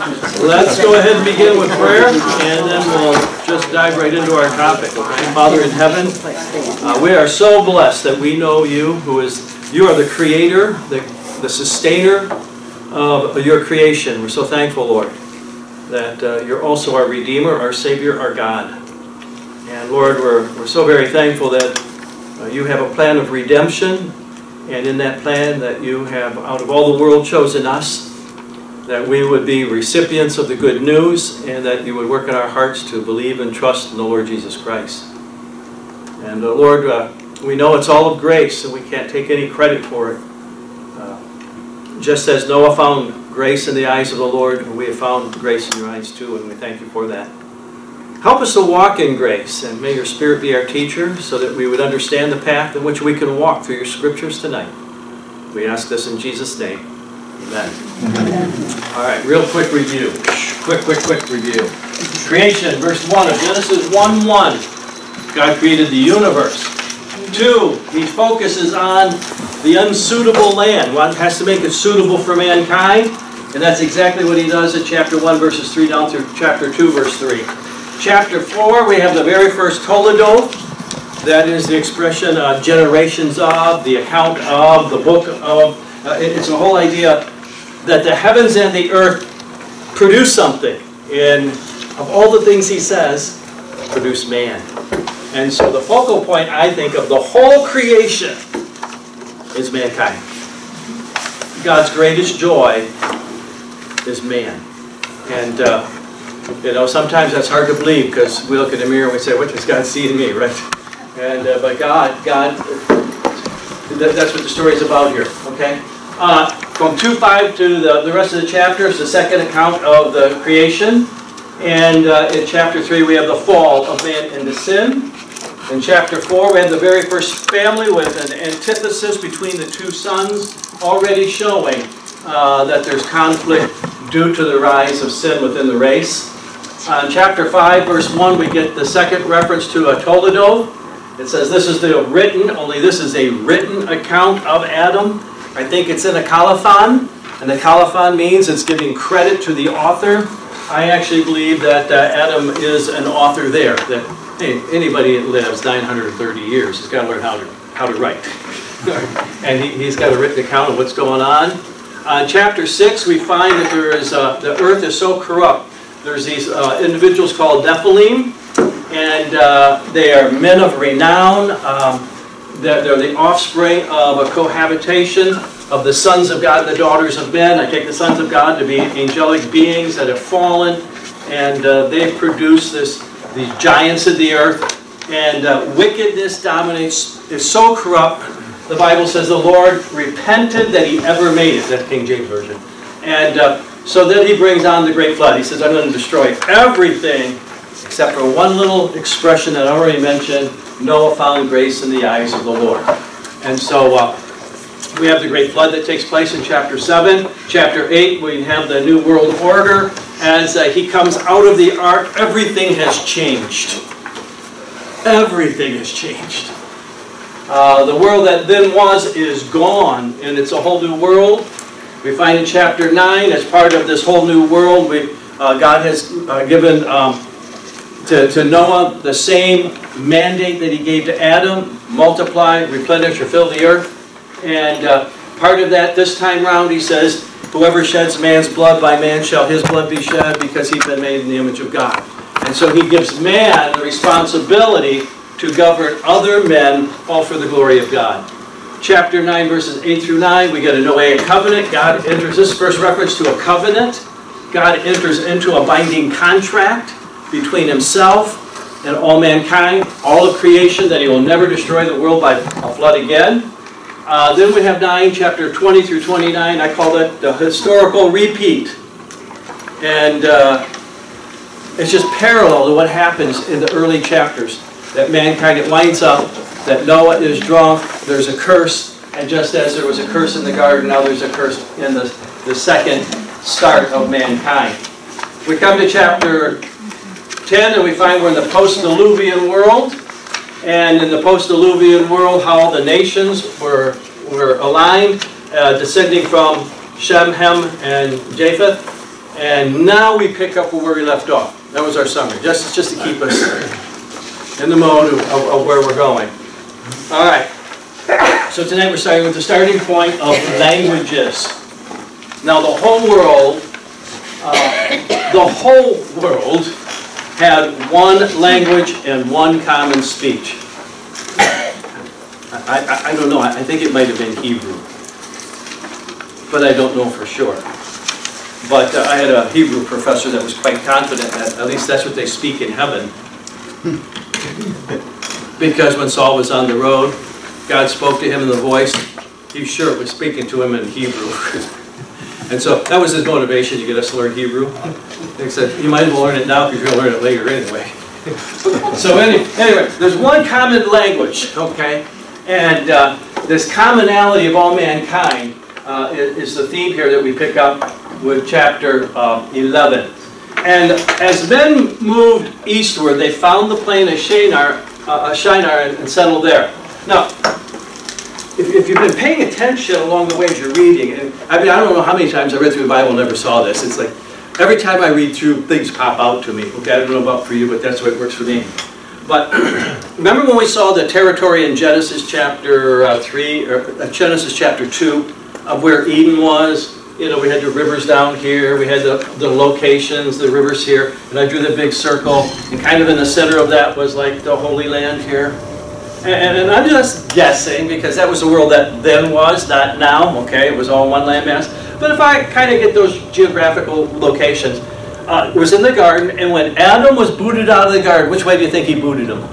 Let's go ahead and begin with prayer, and then we'll just dive right into our topic. Okay? Father in heaven, we are so blessed that we know you, you are the creator, the sustainer of your creation. We're so thankful, Lord, that you're also our Redeemer, our Savior, our God. And Lord, we're so very thankful that you have a plan of redemption, and in that plan that you have, out of all the world, chosen us, that we would be recipients of the good news, and that you would work in our hearts to believe and trust in the Lord Jesus Christ. And Lord, we know it's all of grace, and we can't take any credit for it. Just as Noah found grace in the eyes of the Lord, we have found grace in your eyes too, and we thank you for that. Help us to walk in grace, and may your Spirit be our teacher, so that we would understand the path in which we can walk through your scriptures tonight. We ask this in Jesus' name. Amen. Amen. All right, real quick review. Quick review. Creation, verse 1 of Genesis 1:1. God created the universe. 2, he focuses on the unsuitable land. One has to make it suitable for mankind, and that's exactly what he does in chapter 1, verses 3 down through chapter 2, verse 3. Chapter 4, we have the very first Toledo. That is the expression generations of, the account of, the book of. It's a whole idea that the heavens and the earth produce something. And of all the things he says, produce man. And so the focal point, I think, of the whole creation is mankind. God's greatest joy is man. And, you know, sometimes that's hard to believe, because we look in the mirror and we say, what does God see in me, right? And, but God, that's what the story is about here, okay? From 2:5 to the rest of the chapter is the second account of the creation. And in chapter 3 we have the fall of man into sin. In chapter 4 we have the very first family with an antithesis between the two sons, already showing that there's conflict due to the rise of sin within the race. In chapter 5, verse 1, we get the second reference to a Toledo. It says this is the written, only this is a written account of Adam. I think it's in a colophon, and the colophon means it's giving credit to the author. I actually believe that Adam is an author there, that hey, anybody that lives 930 years has got to learn how to write. And he's got a written account of what's going on. Chapter 6, we find that there is the earth is so corrupt. There's these individuals called Nephilim, and they are men of renown. They're the offspring of a cohabitation of the sons of God and the daughters of men. I take the sons of God to be angelic beings that have fallen, and they produce these giants of the earth. And wickedness dominates, is so corrupt. The Bible says the Lord repented that he ever made it. That's King James Version. And so then he brings on the great flood. He says, I'm going to destroy everything except for one little expression that I already mentioned. Noah found grace in the eyes of the Lord. And so we have the great flood that takes place in chapter 7. Chapter 8, we have the New World Order. As he comes out of the ark, everything has changed. Everything has changed. The world that then was is gone, and it's a whole new world. We find in chapter 9, as part of this whole new world, God has given to Noah the same mandate that he gave to Adam: multiply, replenish, or fill the earth. And part of that this time round, he says, whoever sheds man's blood, by man shall his blood be shed, because he's been made in the image of God. And so he gives man the responsibility to govern other men, all for the glory of God. Chapter 9, verses 8 through 9, we get a Noahic covenant. God enters, this first reference to a covenant. God enters into a binding contract between himself and all mankind, all of creation, that he will never destroy the world by a flood again. Then we have 9, chapter 20 through 29. I call it the historical repeat. And it's just parallel to what happens in the early chapters. That mankind, it winds up that Noah is drunk, there's a curse, and just as there was a curse in the garden, now there's a curse in the second start of mankind. We come to chapter 10, and we find we're in the post-diluvian world. And in the post-diluvian world, how the nations were aligned, descending from Shem, Ham, and Japheth. And now we pick up where we left off. That was our summary, just to keep us in the mode of where we're going. All right. So tonight we're starting with the starting point of languages. Now the whole world had one language and one common speech. I don't know, I think it might have been Hebrew, but I don't know for sure. But I had a Hebrew professor that was quite confident that at least that's what they speak in heaven. Because when Saul was on the road, God spoke to him in the voice. He sure was speaking to him in Hebrew. And so that was his motivation to get us to learn Hebrew. He said, you might as well learn it now because you're going to learn it later anyway. So anyway, there's one common language, okay? And this commonality of all mankind is the theme here that we pick up with chapter 11. And as men moved eastward, they found the plain of Shinar and settled there. Now, if you've been paying attention along the way as you're reading, and I mean, I don't know how many times I read through the Bible and never saw this. It's like every time I read through, things pop out to me. Okay, I don't know about for you, but that's the way it works for me. But remember when we saw the territory in Genesis chapter 3, or Genesis chapter 2, of where Eden was? You know, we had the rivers down here, we had the locations, the rivers here, and I drew the big circle, and kind of in the center of that was like the Holy Land here. And I'm just guessing, because that was the world that then was, not now, okay? It was all one landmass. But if I kind of get those geographical locations, it was in the garden, and when Adam was booted out of the garden, which way do you think he booted him?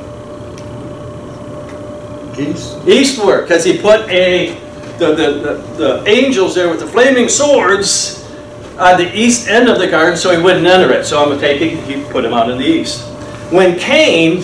East. Eastward, because he put the angels there with the flaming swords on the east end of the garden so he wouldn't enter it. So I'm going to take it, he put him out in the east. When Cain,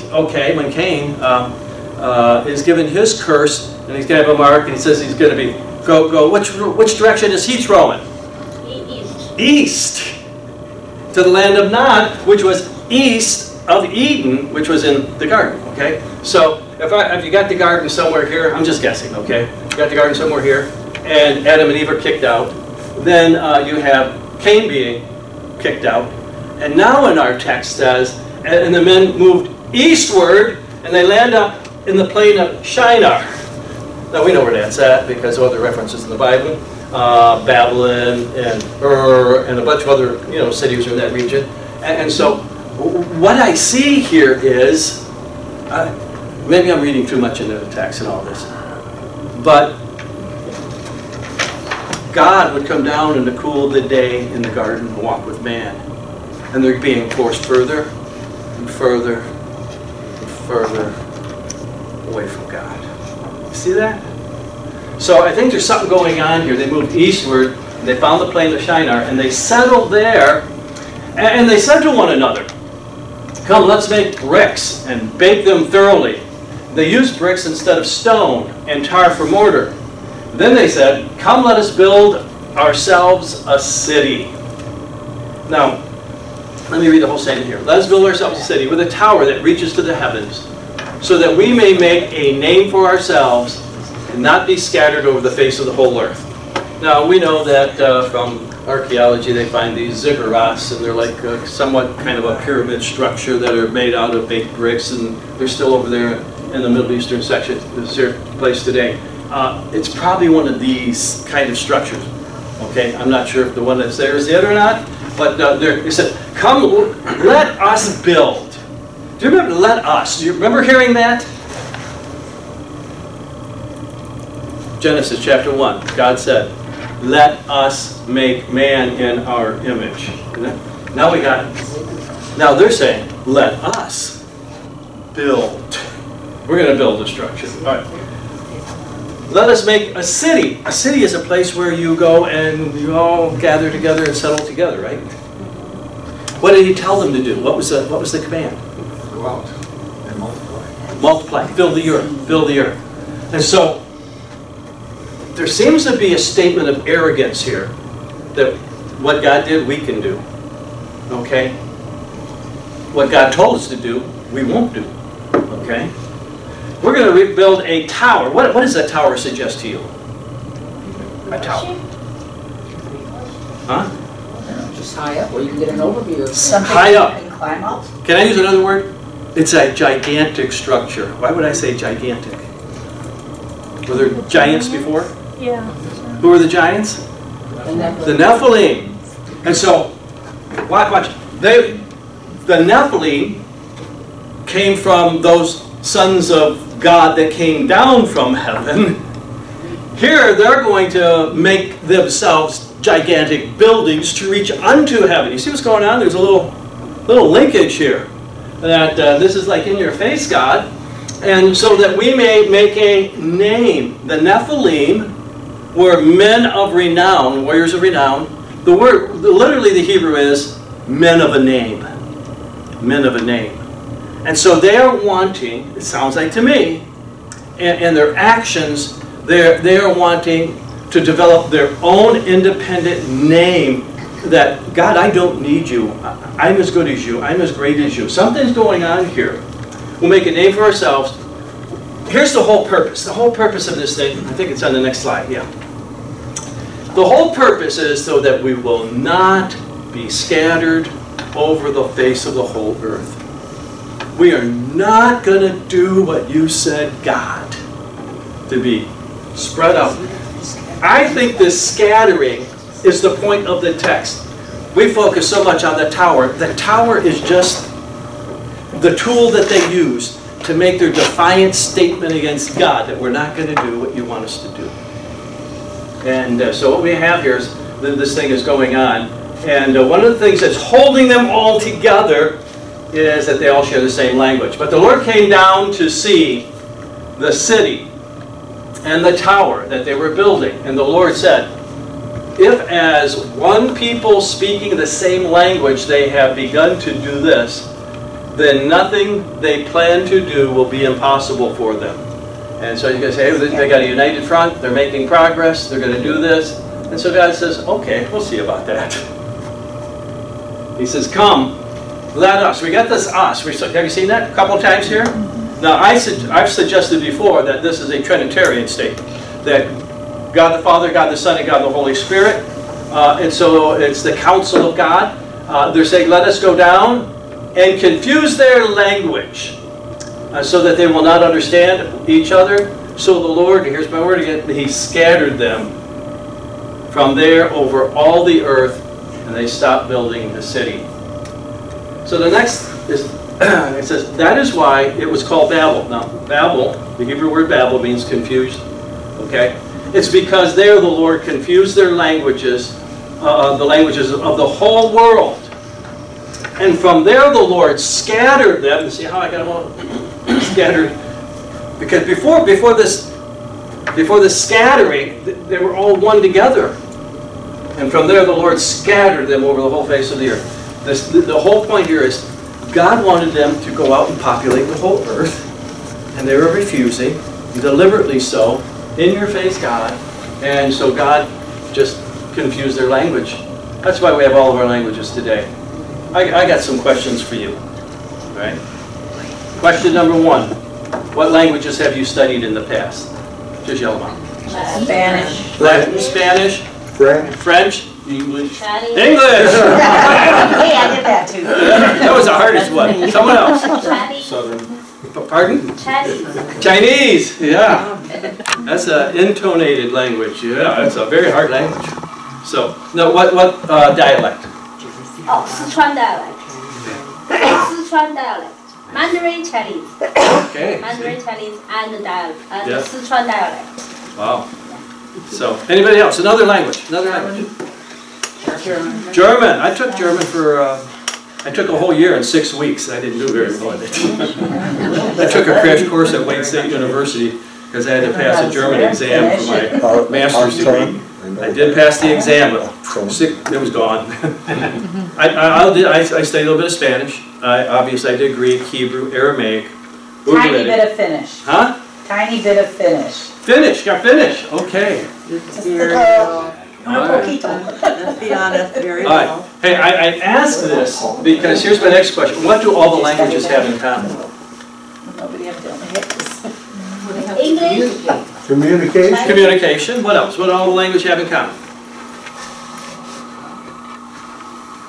is given his curse, and he's going to have a mark, and he says he's going to be, go, which direction is he throwing? East. East. To the land of Nod, which was east of Eden, which was in the garden, okay? So, if you got the garden somewhere here, I'm just guessing, okay? You got the garden somewhere here, and Adam and Eve are kicked out. Then you have Cain being kicked out. And now in our text says, and the men moved eastward, and they land up in the plain of Shinar. Now we know where that's at because of other references in the Bible. Babylon and Ur and a bunch of other cities are in that region. And so what I see here is, maybe I'm reading too much into the text and all this, but God would come down in the cool of the day in the garden and walk with man. And they're being forced further and further and further away from God. See that? So I think there's something going on here. They moved eastward, and they found the plain of Shinar, and they settled there, and they said to one another, come, let's make bricks and bake them thoroughly. They used bricks instead of stone and tar for mortar. Then they said, come, let us build ourselves a city. Now, let me read the whole statement here. Let us build ourselves a city with a tower that reaches to the heavens, so that we may make a name for ourselves and not be scattered over the face of the whole earth. Now, we know that from archaeology they find these ziggurats, and they're like somewhat kind of a pyramid structure that are made out of baked bricks, and they're still over there in the Middle Eastern section, this place today. It's probably one of these kind of structures. Okay, I'm not sure if the one that's there is it or not, but they said, come, let us build. Do you remember, let us? Do you remember hearing that? Genesis chapter 1, God said, let us make man in our image. Now we got, now they're saying, let us build. We're going to build a structure. All right. Let us make a city. A city is a place where you go and you all gather together and settle together, right? What did he tell them to do? What was the command? Go out and multiply. Multiply. Fill the earth. Fill the earth. And so there seems to be a statement of arrogance here that what God did, we can do. Okay? What God told us to do, we won't do. Okay? We're going to rebuild a tower. What does that tower suggest to you? A tower. Huh? Just high up, where you can get an overview of something. High up. And climb up. Can I use another word? It's a gigantic structure. Why would I say gigantic? Were there giants before? Yeah. Who were the giants? The Nephilim. And so, watch. The Nephilim came from those sons of God that came down from heaven. Here, they're going to make themselves gigantic buildings to reach unto heaven. You see what's going on? There's a little linkage here. That this is like in your face, God. And so that we may make a name. The Nephilim were men of renown, warriors of renown. The word, literally the Hebrew is men of a name. Men of a name. And so they are wanting, it sounds like to me, and their actions, they are wanting to develop their own independent name that, God, I don't need you. I'm as good as you. I'm as great as you. Something's going on here. We'll make a name for ourselves. Here's the whole purpose. The whole purpose of this thing, I think it's on the next slide, yeah. The whole purpose is so that we will not be scattered over the face of the whole earth. We are not going to do what you said, God, to be spread out. I think this scattering is the point of the text. We focus so much on the tower. The tower is just the tool that they use to make their defiant statement against God that we're not going to do what you want us to do. And so what we have here is that this thing is going on. And one of the things that's holding them all together is that they all share the same language. But the Lord came down to see the city and the tower that they were building. And the Lord said, if as one people speaking the same language they have begun to do this, then nothing they plan to do will be impossible for them. And so you guys say, hey, they got a united front, they're making progress, they're going to do this. And so God says, okay, we'll see about that. He says, come, let us. We got this us. Have you seen that a couple times here? Now, I've suggested before that this is a Trinitarian statement. That God the Father, God the Son, and God the Holy Spirit. And so it's the counsel of God. They're saying, let us go down and confuse their language so that they will not understand each other. So the Lord, here's my word again, He scattered them from there over all the earth, and they stopped building the city. So the next is, it says, that is why it was called Babel. Now, Babel, the Hebrew word Babel means confused. Okay? It's because there the Lord confused their languages, the languages of the whole world. And from there the Lord scattered them. You see how I got them all scattered? Because before this scattering, they were all one together. And from there the Lord scattered them over the whole face of the earth. The whole point here is God wanted them to go out and populate the whole earth. And they were refusing, deliberately so, in your face, God. And so God just confused their language. That's why we have all of our languages today. I got some questions for you. All right? Question number 1. What languages have you studied in the past? Just yell them out. Spanish. Latin, Spanish, French, English. Chinese. English! Hey, I did that too. That was the hardest one. Someone else. Chinese. Southern. Pardon? Chinese. Chinese, yeah. That's an intonated language. Yeah, that's a very hard language. So, now what dialect? Oh, Sichuan dialect. Sichuan dialect. Mandarin Chinese. Okay. Mandarin Chinese and the dialect. And Yeah. the Sichuan dialect. Wow. So, anybody else? Another language? Another language? German. German. I took German for, I took a whole year in 6 weeks. I didn't do very well at it. I took a crash course at Wayne State University because I had to pass a German exam for my master's degree. I did pass the exam, but it was gone. I studied a little bit of Spanish. Obviously, I did Greek, Hebrew, Aramaic. Tiny bit of Finnish. Huh? Tiny bit of Finnish. Finnish, got Finnish. Okay. Un poquito. Let's be honest, very All right. well. Hey, I asked this because here's my next question. What do all the languages have in common? Nobody have to hit this. English. Communication. Communication. What else? What do all the languages have in common?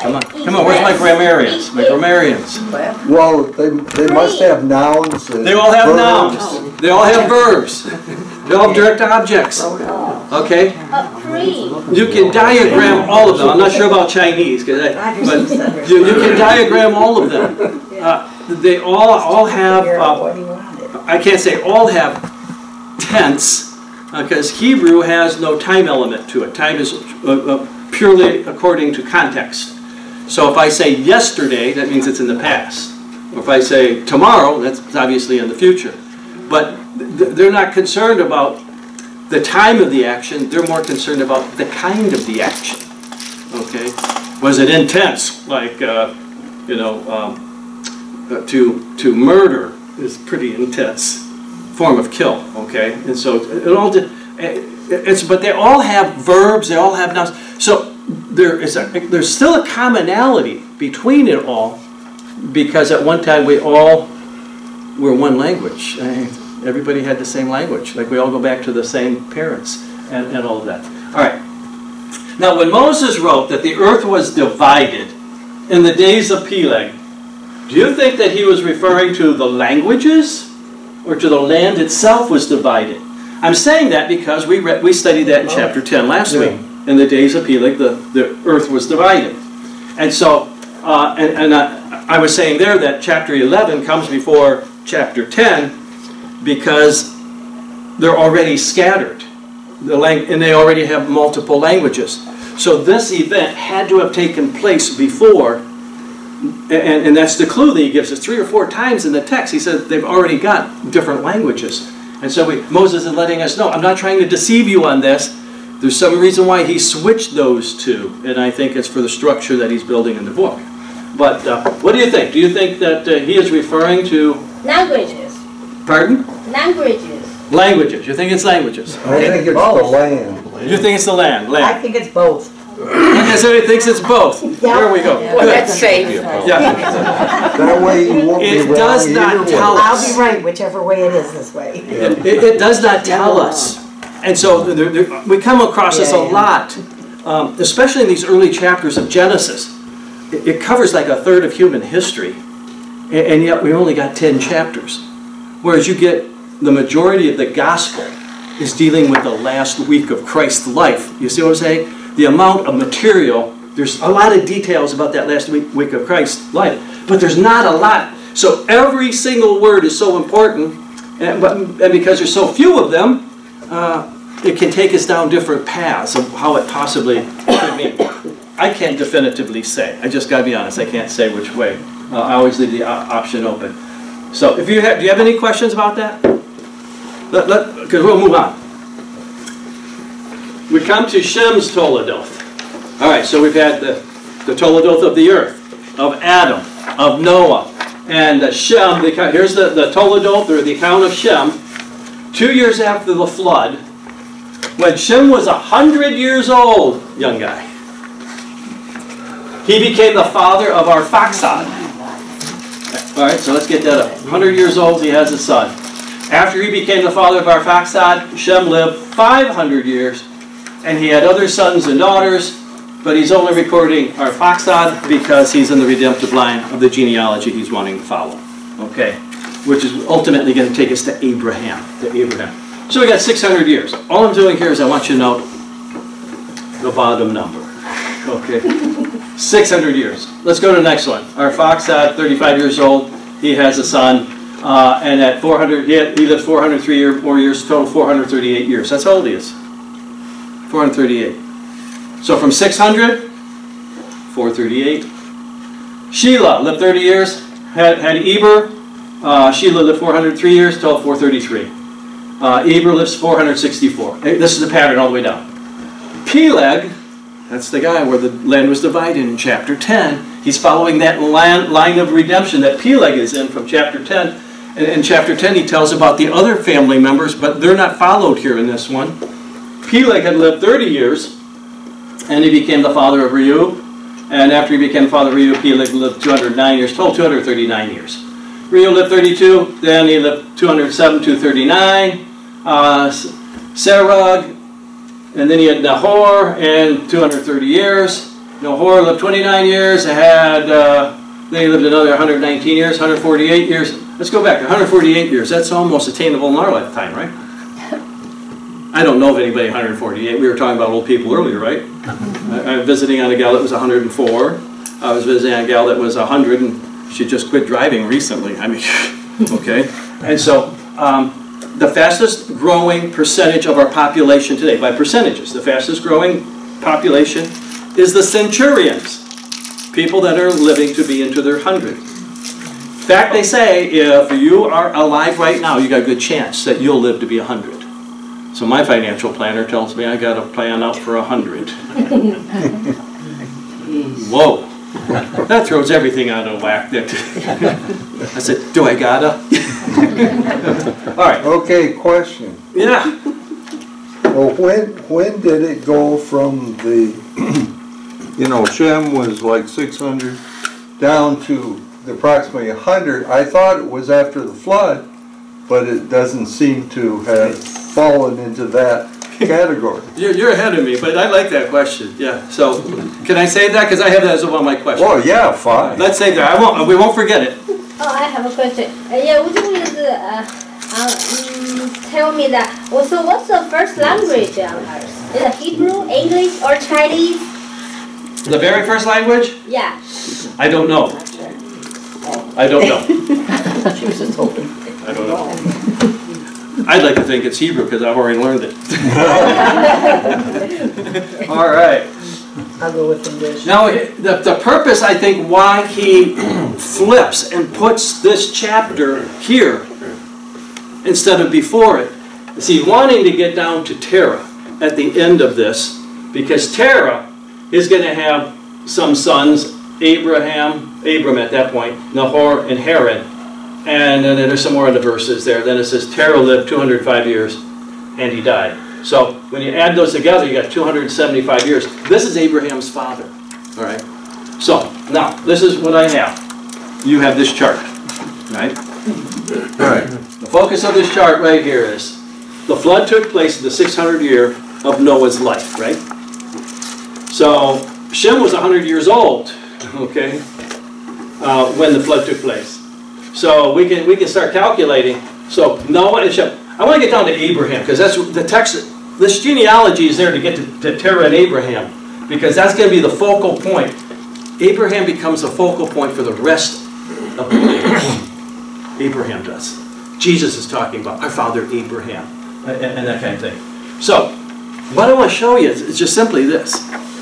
Come on, where's my grammarians? My grammarians. Well, they must have nouns and They all have verbs. nouns. They all have verbs. They all have direct objects. Okay? Free. You can diagram all of them. I'm not sure about Chinese, but you can diagram all of them. They all have, I can't say all have tense, because Hebrew has no time element to it. Time is purely according to context. So if I say yesterday, that means it's in the past. Or if I say tomorrow, that's obviously in the future. But they're not concerned about the time of the action, they're more concerned about the kind of the action. Okay? Was it intense? Like, to murder is pretty intense form of kill. Okay? And so it all but they all have verbs, they all have nouns. So there's still a commonality between it all, because at one time we all were one language. Everybody had the same language. Like we all go back to the same parents and all of that. All right. Now when Moses wrote that the earth was divided in the days of Peleg, do you think that he was referring to the languages or to the land itself was divided? I'm saying that because we studied that in chapter 10 last week. In the days of Peleg, the earth was divided. And so, I was saying there that chapter 11 comes before chapter 10 because they're already scattered. And they already have multiple languages. So this event had to have taken place before, and that's the clue that he gives us 3 or 4 times in the text. He says they've already got different languages. And so Moses is letting us know, I'm not trying to deceive you on this. There's some reason why he switched those two, and I think it's for the structure that he's building in the book. But what do you think? Do you think that he is referring to... Languages. Pardon? Languages. Languages. You think it's languages? I think it's the land. You think it's the land? I Land. think it's both. Okay, so he thinks it's both. There we go. Well, Good. that's safe. Yeah. That way you won't be It wrong does not either way. tell us. I'll be right whichever way it is this way. It does not tell us. And so we come across this a lot, especially in these early chapters of Genesis. It covers like 1/3 of human history, and yet we only got 10 chapters. Whereas you get the majority of the gospel is dealing with the last week of Christ's life. You see what I'm saying? The amount of material, there's a lot of details about that last week of Christ's life, but there's not a lot. So every single word is so important, and because there's so few of them, it can take us down different paths of how it possibly could mean. I can't definitively say. I just got to be honest. I can't say which way. I always leave the option open. So, do you have any questions about that? Because we'll move on. We come to Shem's Toledoth. All right. So we've had the Toledoth of the earth, of Adam, of Noah, and Shem. Here's the Toledoth, or the account of Shem. 2 years after the flood, when Shem was 100 years old, young guy, he became the father of Arphaxad. All right, so let's get that up. 100 years old, he has a son. After he became the father of Arphaxad, Shem lived 500 years, and he had other sons and daughters, but he's only recording Arphaxad because he's in the redemptive line of the genealogy he's wanting to follow. Okay, which is ultimately going to take us to Abraham. So we got 600 years. All I'm doing here is I want you to know the bottom number. Okay, 600 years. Let's go to the next one. Arphaxad, 35 years old. He has a son, and at 400, he lives 403 more years. Total 438 years. That's how old he is. 438. So from 600, 438. Sheila lived 30 years. Had Eber. Sheila lived 403 years. Total 433. Eber lives 464. This is the pattern all the way down. Peleg, that's the guy where the land was divided in chapter 10. He's following that line of redemption that Peleg is in from chapter 10. And in chapter 10 he tells about the other family members, but they're not followed here in this one. Peleg had lived 30 years, and he became the father of Reu. And after he became the father of Reu, Peleg lived 209 years, total 239 years. Reu lived 32, then he lived 207, 239. Serug, and then he had Nahor, and 230 years. Nahor lived 29 years, they lived another 119 years, 148 years. Let's go back, 148 years. That's almost attainable in our lifetime, right? I don't know of anybody 148. We were talking about old people earlier, right? I was visiting on a gal that was 104. I was visiting on a gal that was 100, and she just quit driving recently. I mean, okay. And so, the fastest growing percentage of our population today, by percentages, the fastest growing population is the centurions. People that are living to be into their 100. In fact, they say if you are alive right now, you got a good chance that you'll live to be 100. So my financial planner tells me I got to plan out for 100. Whoa, that throws everything out of whack. I said, do I gotta? All right. Okay, question. Yeah. Well, when did it go from the, you know, Shem was like 600 down to approximately 100? I thought it was after the flood, but it doesn't seem to have fallen into that category. You're ahead of me, but I like that question. Yeah. So, can I save that? Because I have that as one of my questions. Oh yeah, fine. Let's save that. We won't forget it. Oh, I have a question. Yeah, would you please tell me that? Well, so what's the first language on Earth? Is it Hebrew, English, or Chinese? The very first language? Yeah. I don't know. I don't know. She was just hoping. I don't know. I'd like to think it's Hebrew because I've already learned it. All right. I'll go with English. Now, the purpose, I think, why he flips and puts this chapter here instead of before it, is he wanting to get down to Terah at the end of this, because Terah is going to have some sons, Abram at that point, Nahor and Haran. And then there's some more in the verses there. Then it says Terah lived 205 years and he died. So when you add those together, you got 275 years. This is Abraham's father. All right. So now this is what I have. You have this chart, right? All right. The focus of this chart right here is the flood took place in the 600th year of Noah's life, right? So Shem was 100 years old, okay, when the flood took place. So we can start calculating. So Noah and Shem. I want to get down to Abraham because that's the text. This genealogy is there to get to Terah and Abraham because that's going to be the focal point. Abraham becomes a focal point for the rest of the believers. Abraham does. Jesus is talking about our father Abraham and that kind of thing. So what I want to show you is just simply this.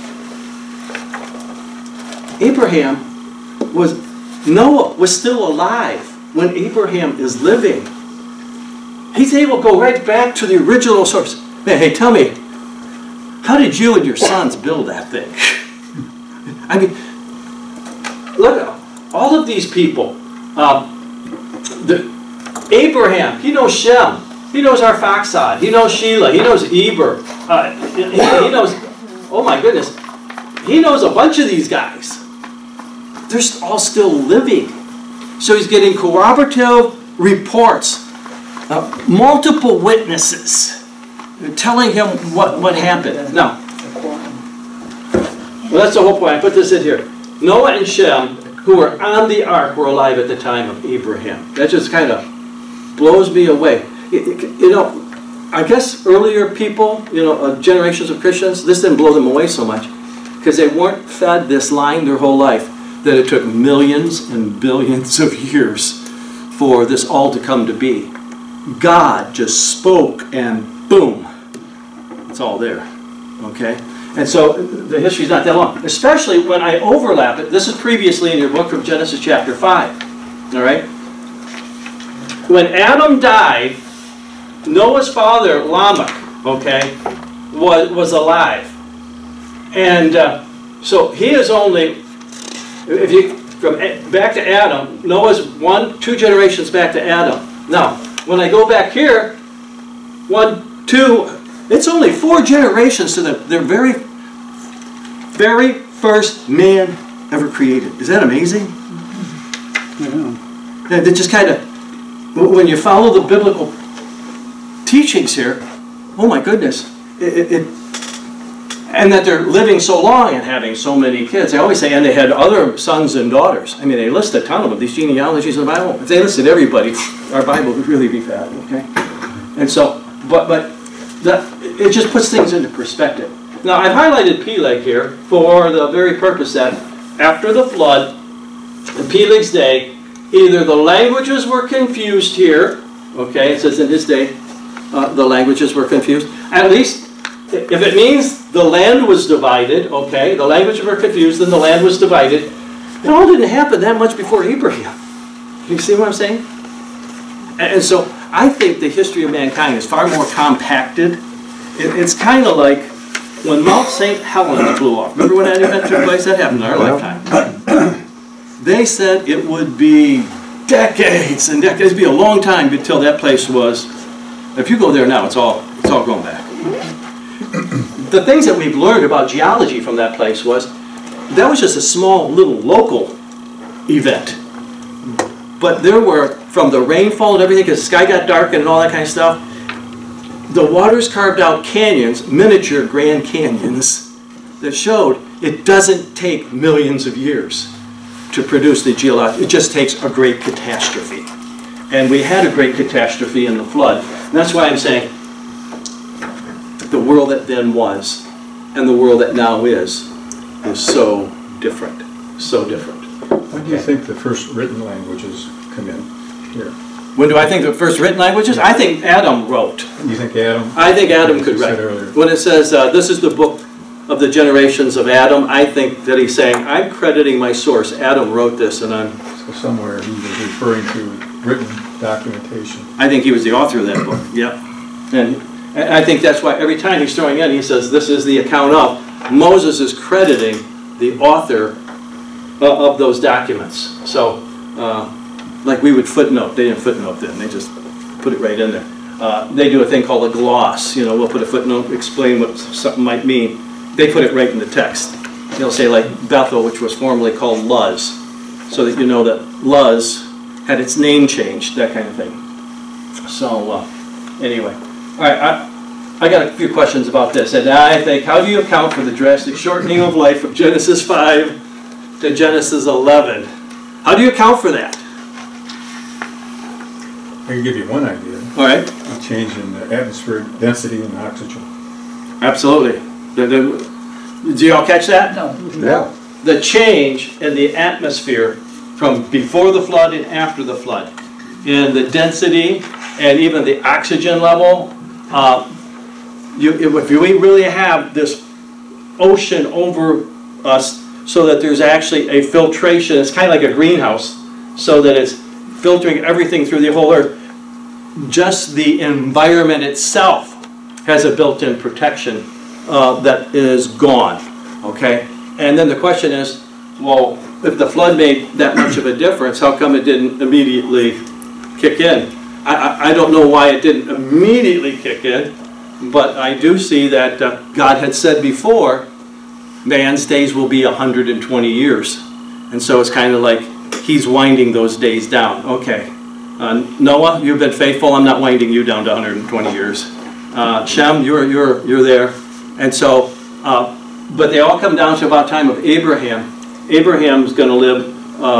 Noah was still alive when Abraham is living. He's able to go right back to the original source. Man, hey, tell me, how did you and your sons build that thing? I mean, look at all of these people. Abraham, he knows Shem. He knows Arphaxad. He knows Shelah. He knows Eber. He knows, oh my goodness, he knows a bunch of these guys. They're all still living. So he's getting corroborative reports, multiple witnesses telling him what happened. Now, well, that's the whole point. I put this in here. Noah and Shem, who were on the ark, were alive at the time of Abraham. That just kind of blows me away. You know, I guess earlier people, generations of Christians, this didn't blow them away so much because they weren't fed this line their whole life. That it took millions and billions of years for this all to come to be. God just spoke and boom, it's all there, okay? And so the history's not that long, especially when I overlap it. This is previously in your book from Genesis chapter 5, all right? When Adam died, Noah's father, Lamech, okay, was alive. And so he is only... If you back to Adam, Noah's 2 generations back to Adam. Now, when I go back here, 1, 2, it's only 4 generations to the very, very first man ever created. Is that amazing? Yeah. They just kind of, when you follow the biblical teachings here, oh my goodness, And that they're living so long and having so many kids. They always say, and they had other sons and daughters. I mean, they list a ton of them, these genealogies in the Bible. If they listed everybody, our Bible would really be bad, okay? And so, but it just puts things into perspective. Now, I've highlighted Peleg here for the very purpose that after the flood, in Peleg's day, either the languages were confused here, okay, it says in his day, the languages were confused. At least, if it means the land was divided, okay, the languages were confused, then the land was divided. It all didn't happen that much before Abraham. You see what I'm saying? And so, I think the history of mankind is far more compacted. It's kind of like when Mount St. Helens blew off. Remember when that event took place? That happened in our lifetime. They said it would be decades and decades, it'd be a long time until that place was. If you go there now, it's all going back. The things that we've learned about geology from that place that was just a small little local event. But there were, from the rainfall and everything, because the sky got dark and all that kind of stuff, the waters carved out canyons, miniature Grand Canyons, that showed it doesn't take millions of years to produce the geologic. It just takes a great catastrophe. And we had a great catastrophe in the flood. And that's why I'm saying the world that then was and the world that now is so different. So different. When do you think the first written languages come in here? When do I think the first written languages? I think Adam wrote. You think Adam? I think Adam could write. When it says, this is the book of the generations of Adam, I think that he's saying, I'm crediting my source. Adam wrote this, and I'm... So somewhere he was referring to written documentation. I think he was the author of that book, yep. And I think that's why every time he's throwing in, he says, this is the account of. Moses is crediting the author of those documents. So, like we would footnote. They didn't footnote then. They just put it right in there. They do a thing called a gloss. You know, we'll put a footnote, explain what something might mean. They put it right in the text. They'll say like Bethel, which was formerly called Luz, so that you know that Luz had its name changed, that kind of thing. So, anyway. All right, I got a few questions about this. And I think, how do you account for the drastic shortening of life from Genesis 5 to Genesis 11? How do you account for that? I can give you one idea. All right. A change in the atmospheric density and oxygen. Absolutely. Do you all catch that? No. Yeah. The change in the atmosphere from before the flood and after the flood, in the density and even the oxygen level. If we really have this ocean over us so that there's actually a filtration, it's kind of like a greenhouse, so that it's filtering everything through the whole earth. Just the environment itself has a built-in protection that is gone, okay? And then the question is, well, if the flood made that much of a difference, how come it didn't immediately kick in? I don't know why it didn't immediately kick in, but I do see that God had said before, man's days will be 120 years. And so it's kind of like he's winding those days down. Okay, Noah, you've been faithful. I'm not winding you down to 120 years. Shem, you're there. And so, but they all come down to about time of Abraham. Abraham's going to live,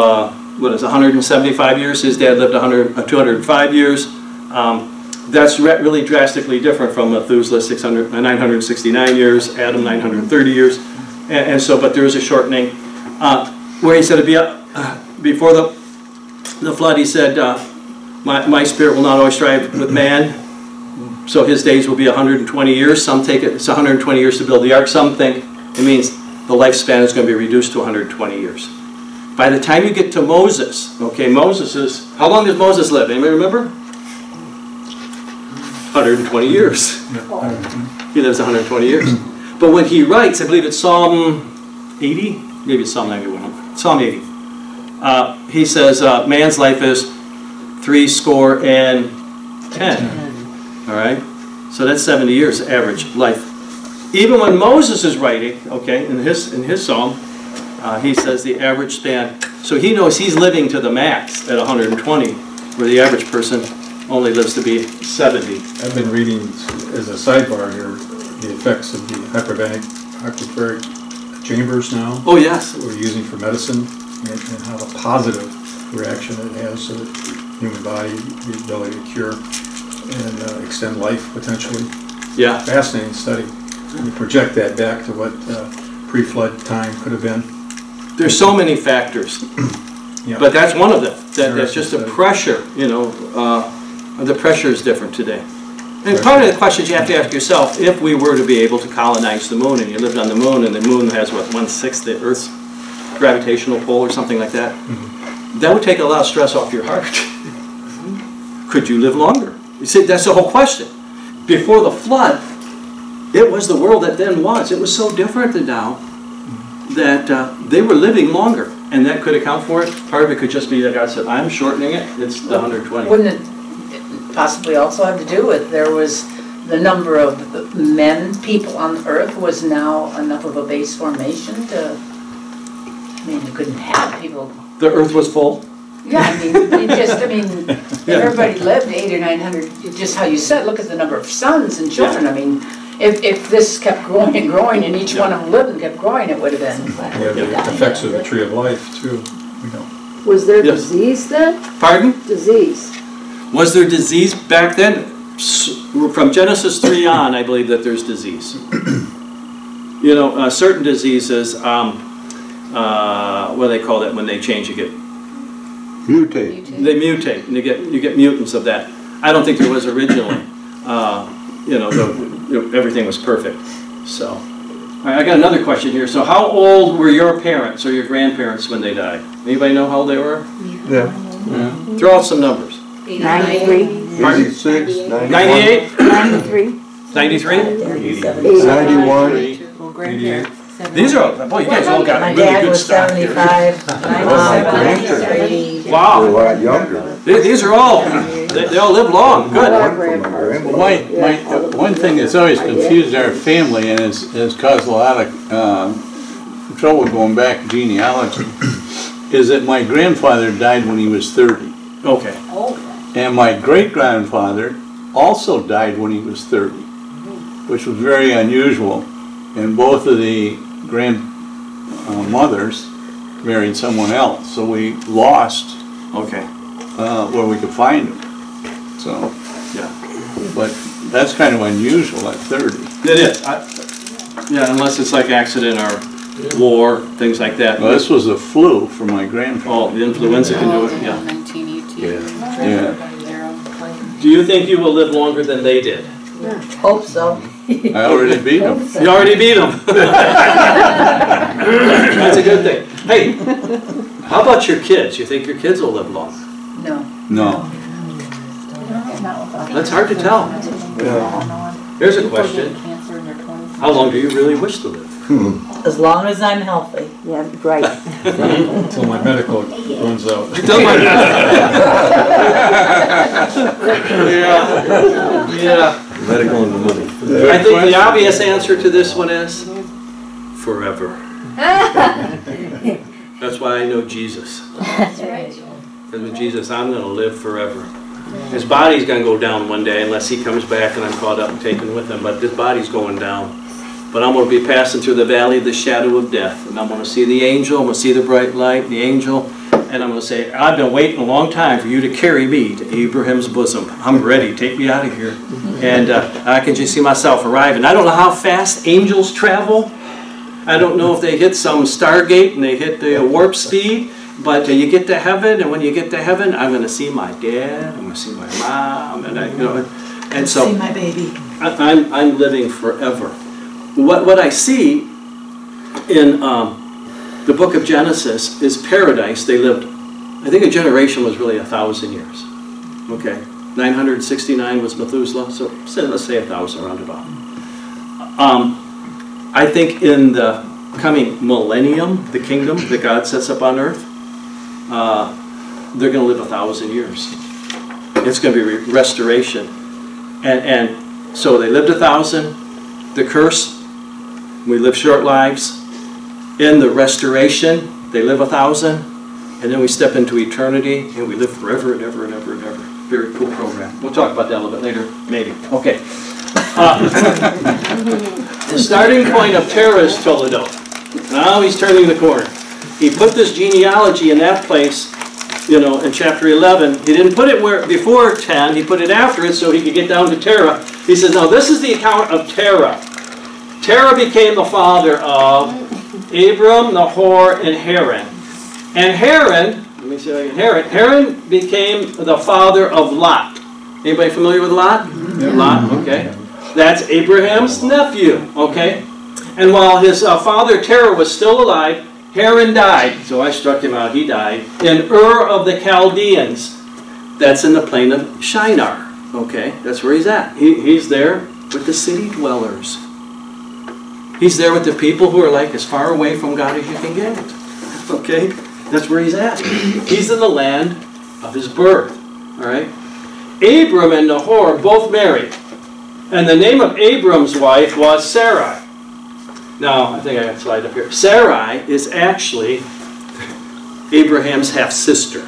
175 years. His dad lived 205 years. That's really drastically different from Methuselah, 969 years, Adam, 930 years. And so, but there is a shortening. Where he said, before the flood, he said, my spirit will not always strive with man. So his days will be 120 years. Some take it's 120 years to build the ark. Some think it means the lifespan is going to be reduced to 120 years. By the time you get to Moses, okay, Moses is, how long does Moses live? Anybody remember? 120 years. He lives 120 years. But when he writes, I believe it's Psalm 80, maybe it's Psalm 91, Psalm 80. He says, man's life is 70. All right? So that's 70 years average life. Even when Moses is writing, okay, in his psalm, he says the average span. So he knows he's living to the max at 120, where the average person only lives to be 70. I've been reading, as a sidebar here, the effects of the hyperbaric aquiferic chambers now Oh, yes. that we're using for medicine, and how a positive reaction it has to the human body, the ability to cure and extend life potentially. Yeah. Fascinating study. And you project that back to what pre-flood time could have been. There's so many factors, Yeah. but that's one of them. That's Interesting just the study. pressure, you know, the pressure is different today. And part of the questions you have to ask yourself, if we were to be able to colonize the moon, and you lived on the moon, and the moon has, what, 1/6 the Earth's gravitational pull or something like that, that would take a lot of stress off your heart. Could you live longer? You see, that's the whole question. Before the flood, it was the world that then was. It was so different than now that they were living longer, and that could account for it. Part of it could just be that God said, I'm shortening it, it's the 120. Wouldn't it possibly also have to do with there was the number of people on Earth was now enough of a base formation to, I mean, you couldn't have people. The Earth was full? Yeah, I mean, if everybody lived 800 or 900, just how you said, look at the number of sons and children. I mean, if this kept growing and growing and each one of them lived and kept growing, it would have been. Yeah, the effects of the tree of life too. We know. Was there Yes. disease then? Pardon? Disease. Was there disease back then? From Genesis 3 on, I believe that there's disease. You know, certain diseases, what do they call that when they change? You get Mutate. they mutate, and you get mutants of that. I don't think there was originally. You know, everything was perfect. So, all right, I got another question here. So, how old were your parents or your grandparents when they died? Anybody know how old they were? Yeah. Throw out some numbers. 93. 86, 98, 93. 93. 91. Well, grandparents. These are all, boy, you guys all got My really dad good was stuff here. 75. They're a Wow, lot younger. these are all, they all live long. Good. One from my grandmother. One thing that's always confused our family and has caused a lot of trouble going back to genealogy is that my grandfather died when he was 30. Okay. And my great-grandfather also died when he was 30, which was very unusual. And both of the grandmothers married someone else, so we lost Okay. where we could find them. So, Yeah. but that's kind of unusual at 30. It is. Yeah, unless it's like accident or war, things like that. Well, this was a flu for my grandfather. Oh, the influenza can do it, yeah. 1918. Yeah. Do you think you will live longer than they did? Hope so. I already beat him. You already beat them. That's a good thing. Hey, how about your kids? You think your kids will live long? No. No. That's hard to tell. Here's a question. How long do you really wish to live? As long as I'm healthy. Yeah, right. Until my medical runs out. Yeah. Medical and the money. I think the obvious answer to this one is forever. That's why I know Jesus. That's right. Because with Jesus, I'm going to live forever. His body's going to go down one day unless he comes back and I'm caught up and taken with him. But this body's going down. But I'm going to be passing through the valley of the shadow of death. And I'm going to see the angel. I'm going to see the bright light, the angel. And I'm going to say, I've been waiting a long time for you to carry me to Abraham's bosom. I'm ready. Take me out of here. And I can just see myself arriving. I don't know how fast angels travel. I don't know if they hit some Stargate and they hit the warp speed. But you get to heaven, and when you get to heaven, I'm going to see my dad. I'm going to see my mom, and and so See my baby. I'm living forever. What I see in the book of Genesis is paradise. They lived, I think a generation was really 1,000 years. Okay, 969 was Methuselah, so let's say 1,000 roundabout. I think in the coming millennium, the kingdom that God sets up on earth, they're going to live 1,000 years. It's going to be restoration. And so they lived 1,000. The curse, we live short lives. In the restoration, they live 1,000. And then we step into eternity and we live forever and ever and ever and ever. Very cool program. We'll talk about that a little bit later, maybe. Okay. The starting point of Terah is Toledo. Now he's turning the corner. He put this genealogy in that place, you know, in chapter 11. He didn't put it where before 10. He put it after it so he could get down to Terah. He says, now this is the account of Terah. Terah became the father of Abram, Nahor, and Haran. And Haran, let me see if I can Haran became the father of Lot. Anybody familiar with Lot? Yeah. Lot, okay. That's Abraham's nephew, okay. And while his father Terah was still alive, Haran died. So I struck him out, he died. In Ur of the Chaldeans. That's in the plain of Shinar, okay. That's where he's at. He's there with the city dwellers. He's there with the people who are like as far away from God as you can get. Okay? That's where he's at. He's in the land of his birth. Alright? Abram and Nahor both married. And the name of Abram's wife was Sarai. Now, I think I have a slide up here. Sarai is actually Abraham's half-sister.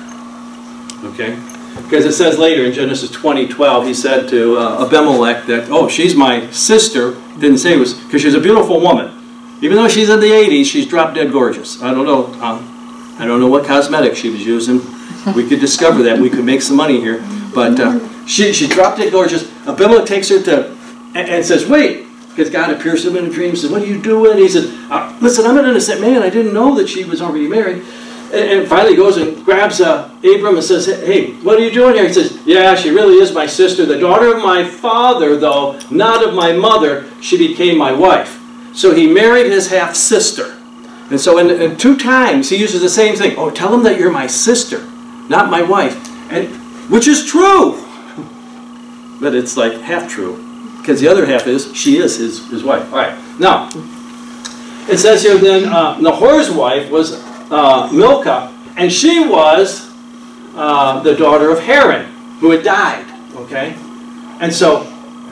Okay? Because it says later in Genesis 20:12, he said to Abimelech that, oh, she's my sister. Didn't say it was, because she's a beautiful woman. Even though she's in the 80s, she's drop dead gorgeous. I don't know what cosmetics she was using. We could discover that. We could make some money here. But she drop dead gorgeous. Abimelech takes her to, and says, wait. Because God appears to him in a dream and says, what are you doing? He says, listen, I'm an innocent man. I didn't know that she was already married. And finally goes and grabs Abram and says, hey, what are you doing here? He says, yeah, she really is my sister. The daughter of my father, though, not of my mother, she became my wife. So he married his half-sister. And so in 2 times he uses the same thing. Oh, tell him that you're my sister, not my wife. And which is true. But it's like half true. Because the other half is, she is his wife. All right. Now, it says here then, Nahor's wife was Milcah, and she was the daughter of Haran, who had died. Okay? And so,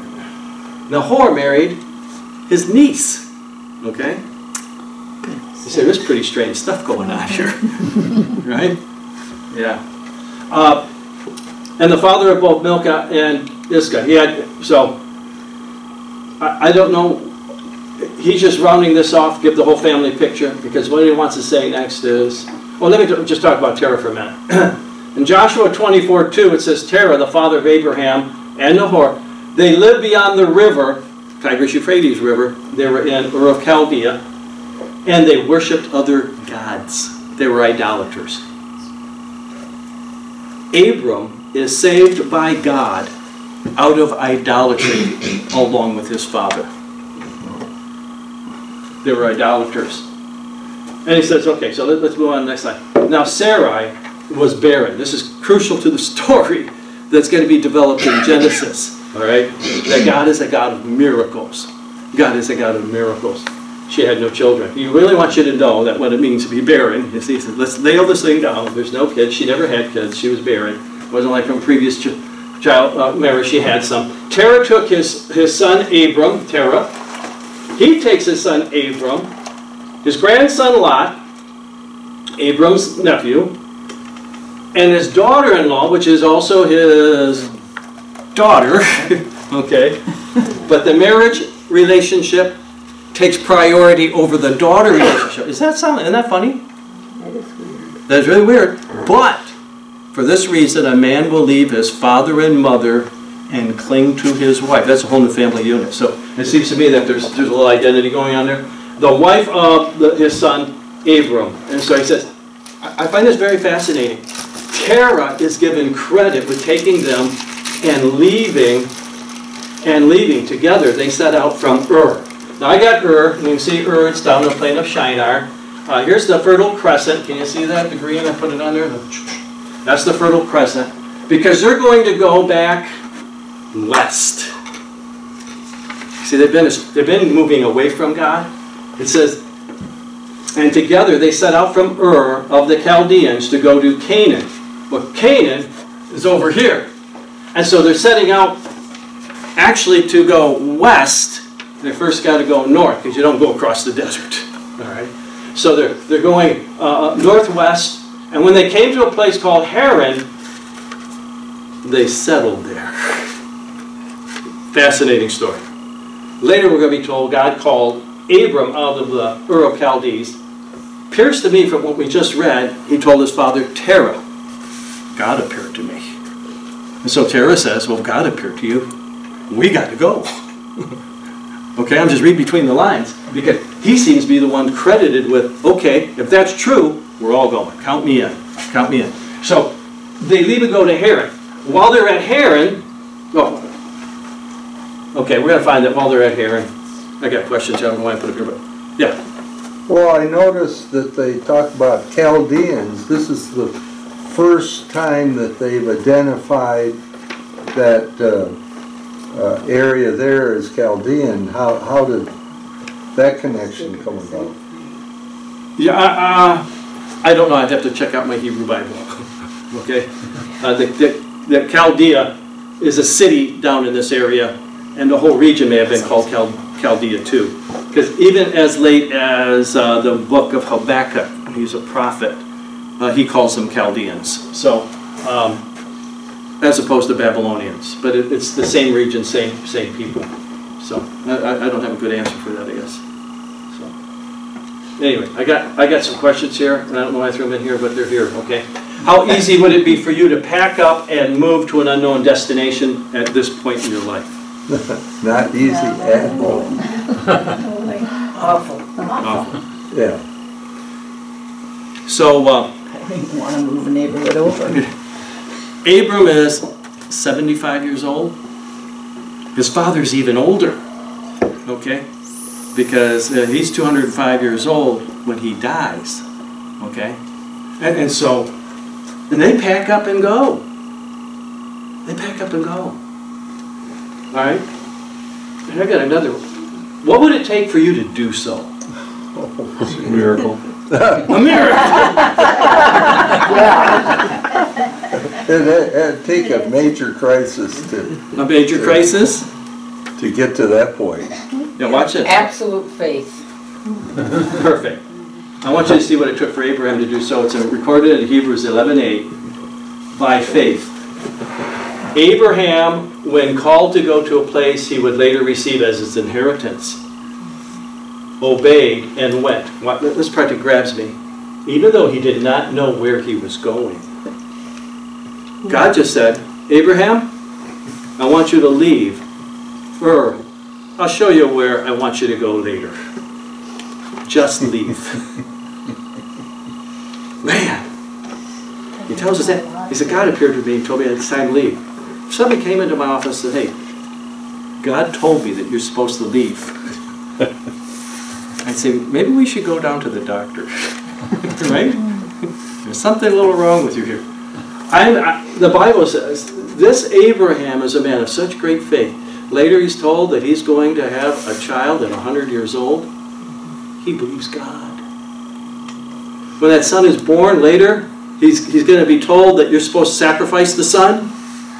Nahor married his niece. Okay? You say, there's pretty strange stuff going on here. Right? Yeah. And the father of both Milcah and Iscah. He had, so, I don't know, he's just rounding this off, give the whole family picture, because what he wants to say next is, well, let me just talk about Terah for a minute. In Joshua 24:2, it says, Terah, the father of Abraham and Nahor, they lived beyond the river, Tigris-Euphrates River. They were in Ur of Chaldea, and they worshipped other gods. They were idolaters. Abram is saved by God out of idolatry along with his father. They were idolaters. And he says, okay, so let's move on to the next slide. Now Sarai was barren. This is crucial to the story that's going to be developed in Genesis. All right? That God is a God of miracles. God is a God of miracles. She had no children. He really wants you to know that what it means to be barren. He says, let's nail this thing down. There's no kids. She never had kids. She was barren. It wasn't like from previous child marriage she had some. Terah took his son Abram, Terah. He takes his son Abram, his grandson Lot, Abram's nephew, and his daughter-in-law, which is also his daughter, okay? But the marriage relationship takes priority over the daughter relationship. Isn't that funny? That is weird. That's really weird. But for this reason, a man will leave his father and mother and cling to his wife. That's a whole new family unit. So it seems to me that there's a little identity going on there. The wife of his son, Abram. And so he says, I find this very fascinating. Terah is given credit with taking them and leaving together. They set out from Ur. Now I got Ur. You can see Ur. It's down the plain of Shinar. Here's the Fertile Crescent. Can you see that? The green, I put it on there. That's the Fertile Crescent. Because they're going to go back west. See, they've been moving away from God. It says, and together they set out from Ur of the Chaldeans to go to Canaan. Well, Canaan is over here. And so they're setting out actually to go west. They first got to go north, because you don't go across the desert. All right. So they're going northwest, and when they came to a place called Haran, they settled there. Fascinating story. Later we're going to be told God called Abram out of the Ur of Chaldees. Appears to me from what we just read, he told his father, Terah, God appeared to me. And so Terah says, well, if God appeared to you, we got to go. Okay, I'm just reading between the lines, because he seems to be the one credited with, okay, if that's true, we're all going. Count me in. Count me in. So they leave and go to Haran. While they're at Haran, okay, we're going to find that while they're at Haran. I got questions, I don't know why I put it here, but yeah. Well, I noticed that they talk about Chaldeans. This is the first time that they've identified that area there as Chaldean. How did that connection come about? Yeah, I don't know. I'd have to check out my Hebrew Bible. Okay, the Chaldea is a city down in this area, and the whole region may have been called Chaldea too. Because even as late as the book of Habakkuk, he's a prophet, he calls them Chaldeans. So, as opposed to Babylonians, but it's the same region, same people. So I don't have a good answer for that, I guess. So anyway, I got some questions here, and I don't know why I threw them in here, but they're here. Okay, how easy would it be for you to pack up and move to an unknown destination at this point in your life? Not easy at all. Awful. Awful. Yeah. So I don't even want to move a neighborhood over. Abram is 75 years old. His father's even older, okay? Because he's 205 years old when he dies, okay? And so, and they pack up and go. They pack up and go. All right? And I got another one. What would it take for you to do so? It's a miracle. A miracle! It'd take a major crisis A major crisis? to get to that point. Yeah, watch it. Absolute faith. Perfect. I want you to see what it took for Abraham to do so. It's recorded in Hebrews 11:8. By faith. Abraham, when called to go to a place he would later receive as his inheritance, obeyed and went. This part that grabs me. Even though he did not know where he was going. God just said, Abraham, I want you to leave. Or, I'll show you where I want you to go later. Just leave. Man. He tells us that. He said, God appeared to me and told me it's time to leave. If somebody came into my office and said, hey, God told me that you're supposed to leave. I'd say, maybe we should go down to the doctor. Right? There's something a little wrong with you here. The Bible says, this Abraham is a man of such great faith. Later he's told that he's going to have a child at 100 years old. He believes God. When that son is born later, he's going to be told that you're supposed to sacrifice the son.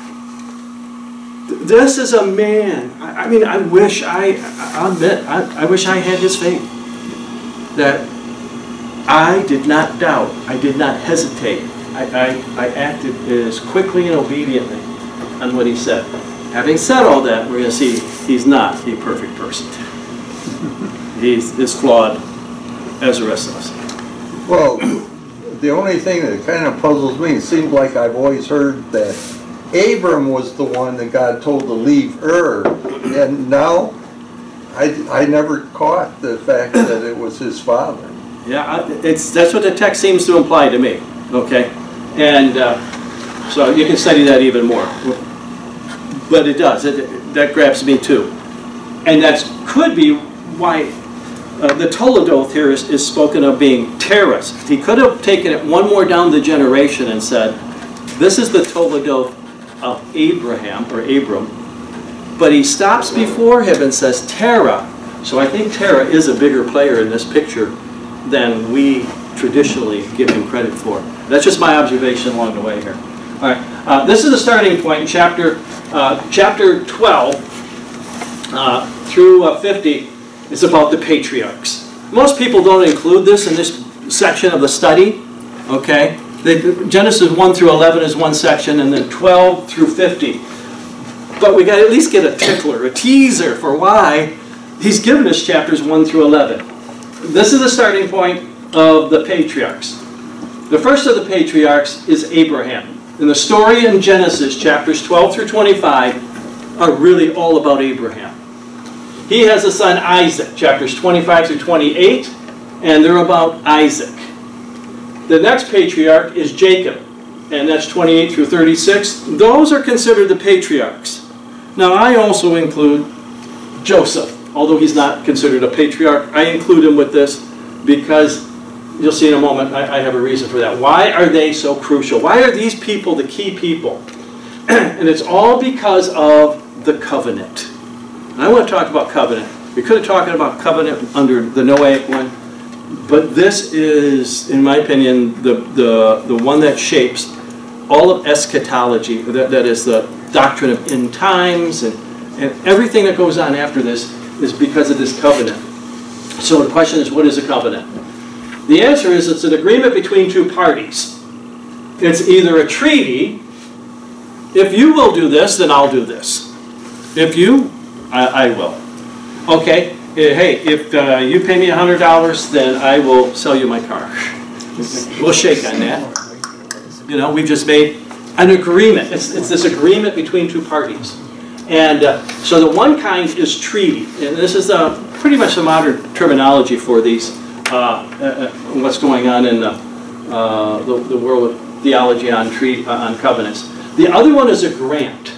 This is a man. I mean, I'll admit, I wish I had his faith. That I did not doubt. I did not hesitate. I acted as quickly and obediently on what he said. Having said all that, we're going to see he's not a perfect person. He's flawed as the rest of us. Well, the only thing that kind of puzzles me, it seems like I've always heard that Abram was the one that God told to leave Ur, and now I never caught the fact that it was his father. Yeah, that's what the text seems to imply to me. Okay, and so you can study that even more. But it does. That grabs me too, and that could be why the Toledoth here is spoken of being Terah's. He could have taken it one more down the generation and said, "This is the Toledoth of Abraham or Abram," but he stops before him and says Terah. So I think Terah is a bigger player in this picture than we traditionally give him credit for. That's just my observation along the way here. All right, this is the starting point in chapter 12 through 50. It's about the patriarchs. Most people don't include this in this section of the study. Okay, Genesis 1 through 11 is one section, and then 12 through 50. But we got to at least get a tickler, a teaser for why he's given us chapters 1 through 11. This is the starting point of the patriarchs. The first of the patriarchs is Abraham. And the story in Genesis, chapters 12 through 25, are really all about Abraham. He has a son Isaac, chapters 25 through 28, and they're about Isaac. The next patriarch is Jacob, and that's 28 through 36. Those are considered the patriarchs. Now I also include Joseph, although he's not considered a patriarch. I include him with this because you'll see in a moment I have a reason for that. Why are they so crucial? Why are these people the key people? And it's all because of the covenant. And I want to talk about covenant. We could have talked about covenant under the Noahic one, but this is, in my opinion, the one that shapes all of eschatology. That is the doctrine of end times, and everything that goes on after this is because of this covenant. So the question is, what is a covenant? The answer is it's an agreement between two parties. It's either a treaty. If you will do this, then I'll do this. If you, I will. Okay, hey, if you pay me $100, then I will sell you my car. We'll shake on that. You know, we've just made an agreement. It's this agreement between two parties. And so the one kind is treaty. And this is pretty much the modern terminology for these, what's going on in the world of theology on covenants. The other one is a grant.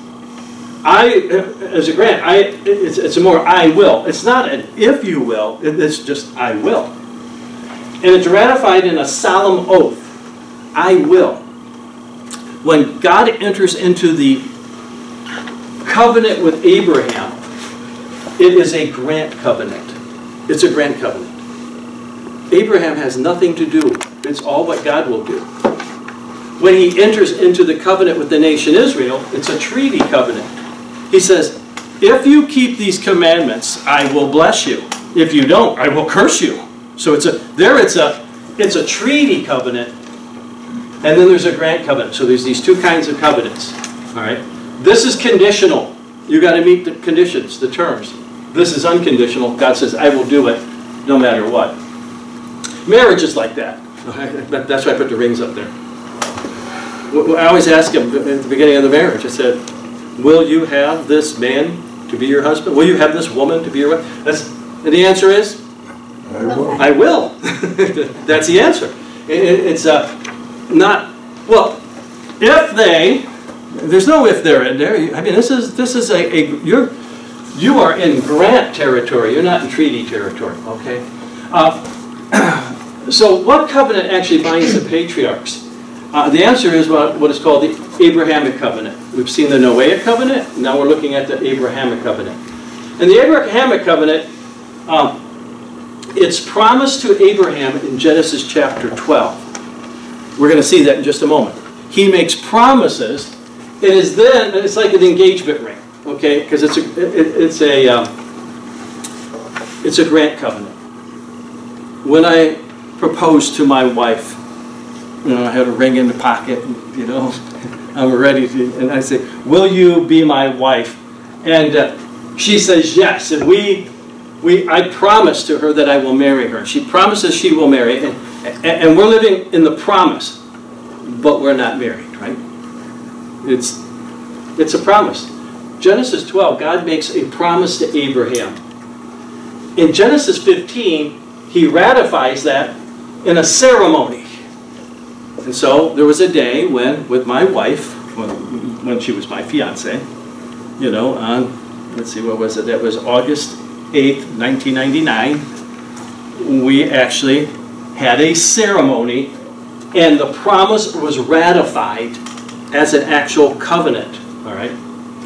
It's a more I will. It's not an if you will, it's just I will. And it's ratified in a solemn oath. I will. When God enters into the covenant with Abraham, it is a grant covenant. It's a grant covenant. Abraham has nothing to do. It's all what God will do. When he enters into the covenant with the nation Israel, it's a treaty covenant. He says, if you keep these commandments, I will bless you. If you don't, I will curse you. So it's a treaty covenant, and then there's a grant covenant. So there's these two kinds of covenants. All right. This is conditional. You got to meet the conditions, the terms. This is unconditional. God says, I will do it no matter what. Marriage is like that. That's why I put the rings up there. I always ask him at the beginning of the marriage, I said, will you have this man to be your husband? Will you have this woman to be your wife? And the answer is, I will. That's the answer. It's not, well, if they, there's no if they're in there. I mean, this is you are in grant territory. You're not in treaty territory, okay? So what covenant actually binds the patriarchs? The answer is what is called the Abrahamic covenant. We've seen the Noahic covenant. Now we're looking at the Abrahamic covenant. And the Abrahamic covenant, it's promised to Abraham in Genesis chapter 12. We're going to see that in just a moment. He makes promises. It is then, it's like an engagement ring, okay? Because it's a grant covenant. When I proposed to my wife, you know, I had a ring in the pocket, and, you know, I'm ready to, and I say, will you be my wife? And she says yes, and I promise to her that I will marry her. She promises she will marry, and we're living in the promise, but we're not married, right? It's a promise. Genesis 12, God makes a promise to Abraham. In Genesis 15, he ratifies that in a ceremony. And so there was a day when, with my wife, when she was my fiance, you know, on, let's see, what was it? That was August 8th, 1999. We actually had a ceremony, and the promise was ratified as an actual covenant, all right?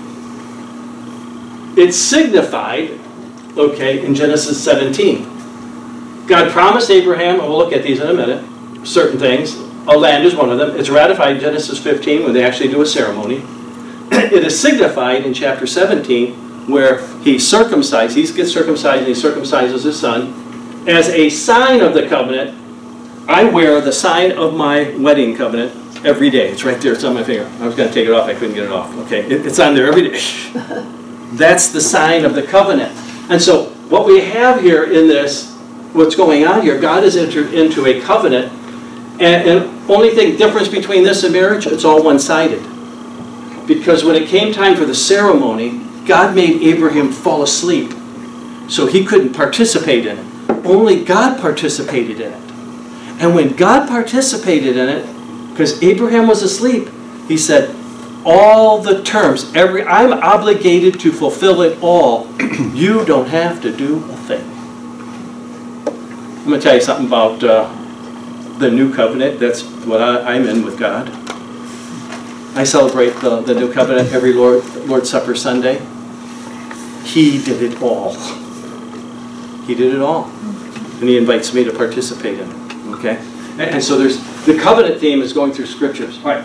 It's signified, okay, in Genesis 17. God promised Abraham, and we'll look at these in a minute, certain things. A land is one of them. It's ratified in Genesis 15 when they actually do a ceremony. It is signified in chapter 17 where he gets circumcised and he circumcises his son. As a sign of the covenant, I wear the sign of my wedding covenant every day. It's right there. It's on my finger. I was going to take it off. I couldn't get it off. Okay, it's on there every day. That's the sign of the covenant. And so what we have here in this, what's going on here, God has entered into a covenant, and only thing difference between this and marriage, it's all one-sided. Because when it came time for the ceremony, God made Abraham fall asleep, so he couldn't participate in it. Only God participated in it. And when God participated in it, because Abraham was asleep, he said, all the terms, I'm obligated to fulfill it all. You don't have to do a thing. I'm going to tell you something about the new covenant. That's what I'm in with God. I celebrate the new covenant every Lord's Supper Sunday. He did it all. He did it all. And he invites me to participate in it. Okay? And so the covenant theme is going through scriptures. All right.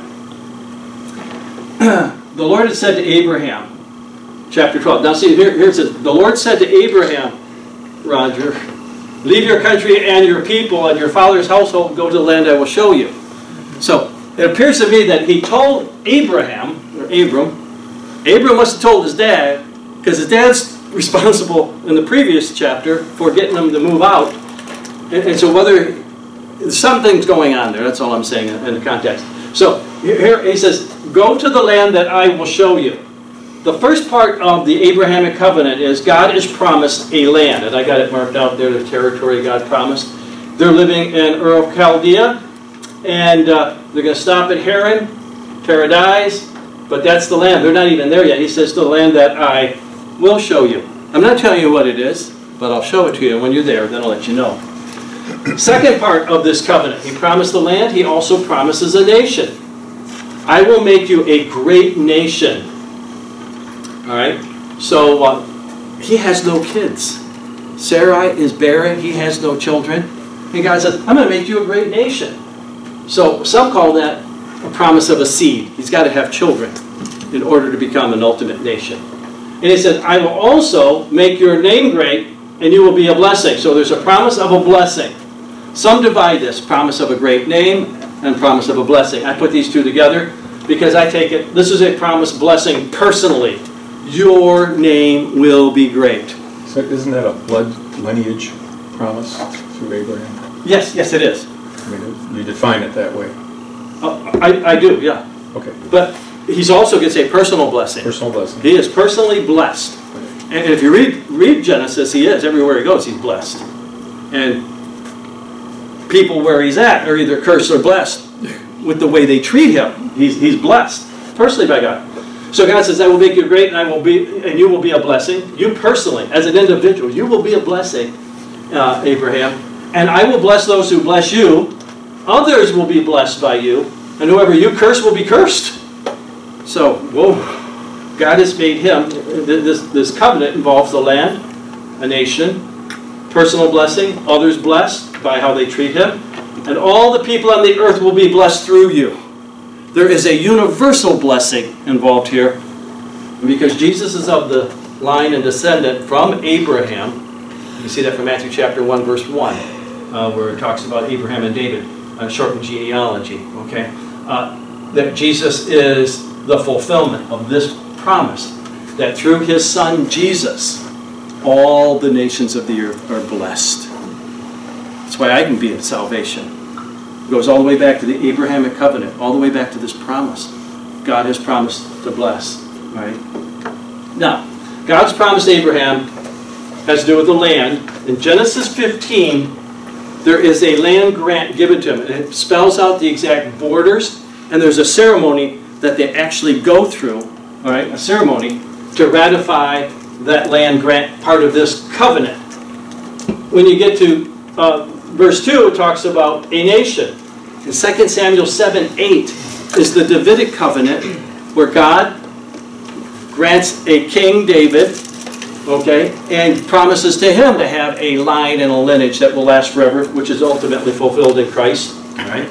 The Lord had said to Abraham, chapter 12. Now see, here it says, the Lord said to Abraham, Roger, leave your country and your people and your father's household and go to the land I will show you. So, it appears to me that he told Abraham, or Abram must have told his dad, because his dad's responsible in the previous chapter for getting him to move out. And so whether, something's going on there, that's all I'm saying in the context. So, here he says, go to the land that I will show you. The first part of the Abrahamic covenant is God has promised a land, and I got it marked out there, the territory God promised. They're living in Ur of Chaldea, and they're going to stop at Haran, Paradise, but that's the land. They're not even there yet. He says, the land that I will show you. I'm not telling you what it is, but I'll show it to you. And when you're there, then I'll let you know. Second part of this covenant, he promised the land. He also promises a nation. I will make you a great nation. All right? So, he has no kids. Sarai is barren. He has no children. And God says, I'm going to make you a great nation. So, some call that a promise of a seed. He's got to have children in order to become an ultimate nation. And he said, I will also make your name great, and you will be a blessing. So there's a promise of a blessing. Some divide this, promise of a great name and promise of a blessing. I put these two together because I take it, this is a promised blessing personally. Your name will be great. So isn't that a blood lineage promise through Abraham? Yes, yes it is. I mean, you define it that way. I do, yeah. Okay. But he's also gets a personal blessing. Personal blessing. He is personally blessed. And if you read Genesis, he is. Everywhere he goes, he's blessed. And people where he's at are either cursed or blessed with the way they treat him. He's blessed personally by God. So God says, I will make you great, and you will be a blessing. You personally, as an individual, you will be a blessing, Abraham. And I will bless those who bless you. Others will be blessed by you. And whoever you curse will be cursed. So, whoa. God has made him, this covenant involves the land, a nation, personal blessing, others blessed by how they treat him, and all the people on the earth will be blessed through you. There is a universal blessing involved here, and because Jesus is of the line and descendant from Abraham. You see that from Matthew chapter 1, verse 1, where it talks about Abraham and David, shortened genealogy, okay? That Jesus is the fulfillment of this promise, that through his son Jesus, all the nations of the earth are blessed. That's why I can be in salvation. It goes all the way back to the Abrahamic covenant, all the way back to this promise. God has promised to bless, right? Now, God's promise to Abraham has to do with the land. In Genesis 15, there is a land grant given to him. It spells out the exact borders, and there's a ceremony that they actually go through, all right, a ceremony to ratify that land grant part of this covenant. When you get to verse 2, it talks about a nation. In 2 Samuel 7:8 is the Davidic covenant where God grants a king, David, okay, and promises to him to have a line and a lineage that will last forever, which is ultimately fulfilled in Christ, right?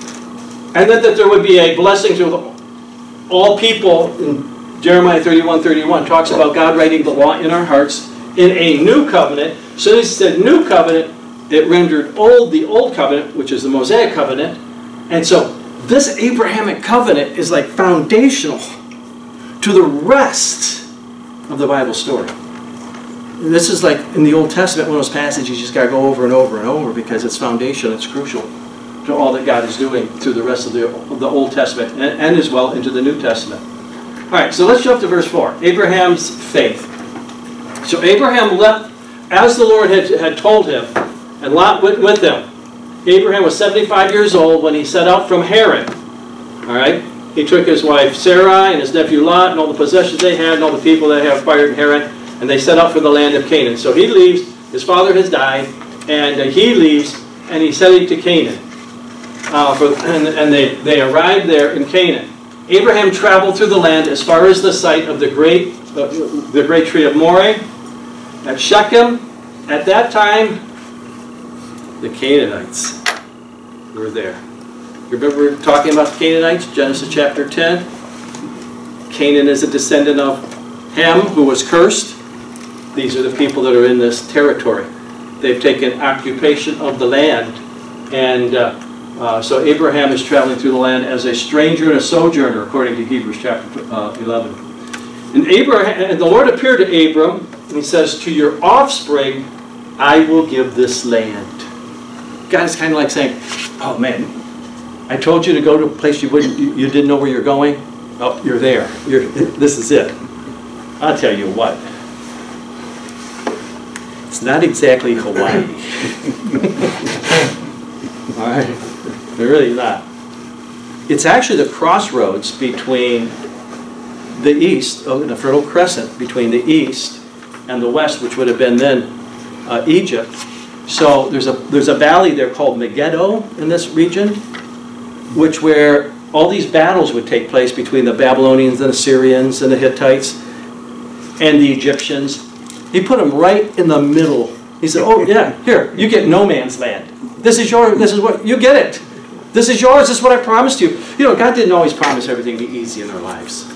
And then that there would be a blessing to all people. In Jeremiah 31:31 talks about God writing the law in our hearts in a new covenant. So he said new covenant, it rendered old the old covenant, which is the Mosaic covenant. And so this Abrahamic covenant is like foundational to the rest of the Bible story. this is like in the Old Testament, one of those passages you just got to go over and over and over because it's foundational, it's crucial to all that God is doing through the rest of the Old Testament and as well into the New Testament. All right, so let's jump to verse 4, Abraham's faith. So Abraham left as the Lord had told him, and Lot went with them. Abraham was 75 years old when he set out from Haran. All right? He took his wife Sarai and his nephew Lot and all the possessions they had and all the people that had acquired in Haran, and they set out for the land of Canaan. So he leaves, his father has died, and he leaves, and he's heading to Canaan. And they arrived there in Canaan. Abraham traveled through the land as far as the site of the great tree of Moreh at Shechem. At that time, the Canaanites were there. You remember talking about the Canaanites, Genesis chapter 10? Canaan is a descendant of Ham, who was cursed. These are the people that are in this territory. They've taken occupation of the land. And so Abraham is traveling through the land as a stranger and a sojourner, according to Hebrews chapter 11. And the Lord appeared to Abram, and he says, to your offspring, I will give this land. God is kind of like saying, oh man, I told you to go to a place you didn't know where you're going. Oh, you're there. This is it. I'll tell you what. It's not exactly Hawaii. All right? They're really not. It's actually the crossroads between the east, the Fertile Crescent, between the east and the west, which would have been then Egypt. So there's a valley there called Megiddo in this region, where all these battles would take place between the Babylonians and the Syrians and the Hittites and the Egyptians. He put them right in the middle. He said, oh yeah, here, you get no man's land. This is yours, this is what, you get it. This is yours, this is what I promised you. You know, God didn't always promise everything to be easy in our lives.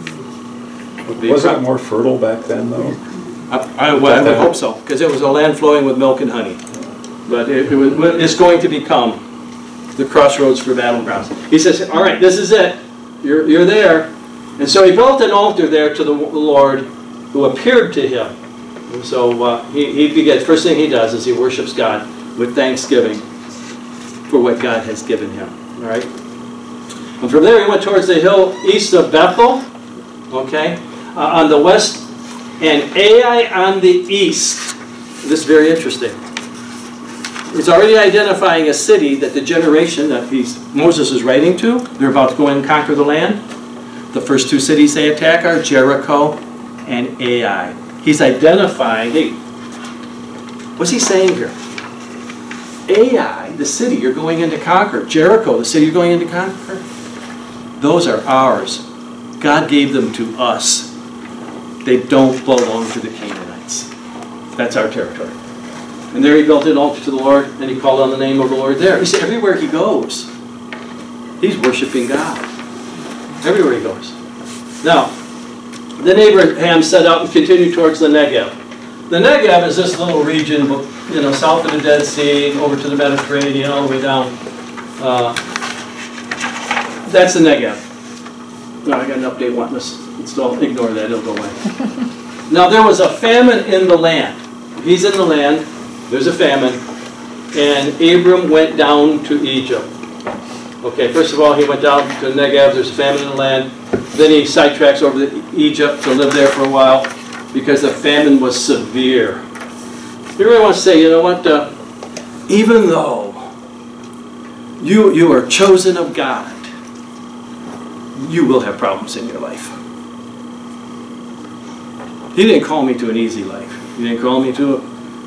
Was it more fertile back then, though? I would hope so, because it was a land flowing with milk and honey. But it's going to become the crossroads for battlegrounds. He says, all right, this is it. You're there. And so he built an altar there to the Lord who appeared to him. And so he begins, first thing he does is he worships God with thanksgiving for what God has given him. All right? And from there he went towards the hill east of Bethel, okay, on the west, and Ai on the east. This is very interesting. He's already identifying a city that the generation that Moses is writing to, they're about to go in and conquer the land. The first two cities they attack are Jericho and Ai. He's identifying, hey, what's he saying here? Ai, the city you're going in to conquer. Jericho, the city you're going in to conquer. Those are ours. God gave them to us. They don't belong to the Canaanites. That's our territory. And there he built an altar to the Lord, and he called on the name of the Lord there. He said everywhere he goes, he's worshiping God. Everywhere he goes. Now, then Abraham set out and continued towards the Negev. The Negev is this little region, you know, south of the Dead Sea, over to the Mediterranean, all the way down. That's the Negev. No, I got an update one. Let's don't ignore that, it'll go away. Now there was a famine in the land. He's in the land, there's a famine, and Abram went down to Egypt. Okay, first of all, he went down to the Negev, there's a famine in the land. Then he sidetracks over to Egypt to live there for a while because the famine was severe. You really want to say, you know what, even though you are chosen of God, you will have problems in your life. He didn't call me to an easy life. He didn't call me to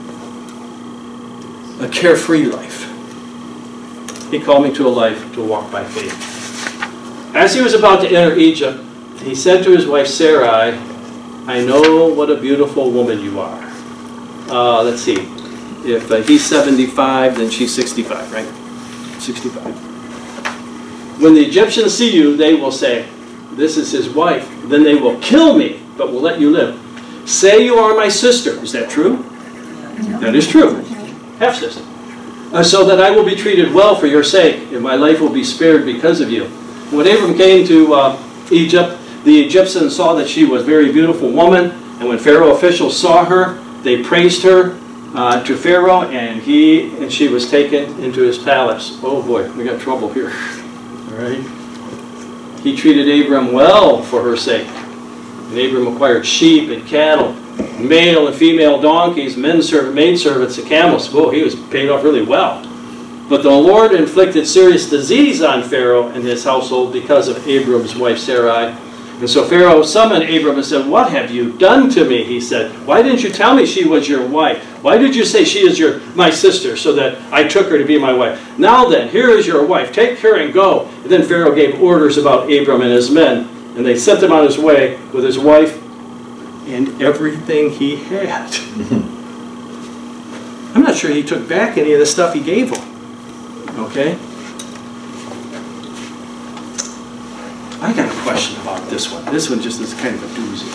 a carefree life. He called me to a life to walk by faith. As he was about to enter Egypt, he said to his wife Sarai, I know what a beautiful woman you are. Let's see. If he's 75, then she's 65, right? 65. When the Egyptians see you, they will say, this is his wife. Then they will kill me, but will let you live. Say you are my sister. Is that true? That is true. Half-sister. So that I will be treated well for your sake, and my life will be spared because of you. When Abram came to Egypt, the Egyptians saw that she was a very beautiful woman, and when Pharaoh officials saw her, they praised her to Pharaoh, and she was taken into his palace. Oh boy, we got trouble here. All right. He treated Abram well for her sake. And Abram acquired sheep and cattle, male and female donkeys, maidservants, and camels. Whoa, he was paid off really well. But the Lord inflicted serious disease on Pharaoh and his household because of Abram's wife Sarai. And so Pharaoh summoned Abram and said, "What have you done to me?" He said, "Why didn't you tell me she was your wife? Why did you say she is my sister, so that I took her to be my wife? Now then, here is your wife. Take her and go." And then Pharaoh gave orders about Abram and his men, and they sent him on his way with his wife and everything he had. I'm not sure he took back any of the stuff he gave him. Okay? I got a question about this one. This one just is kind of a doozy.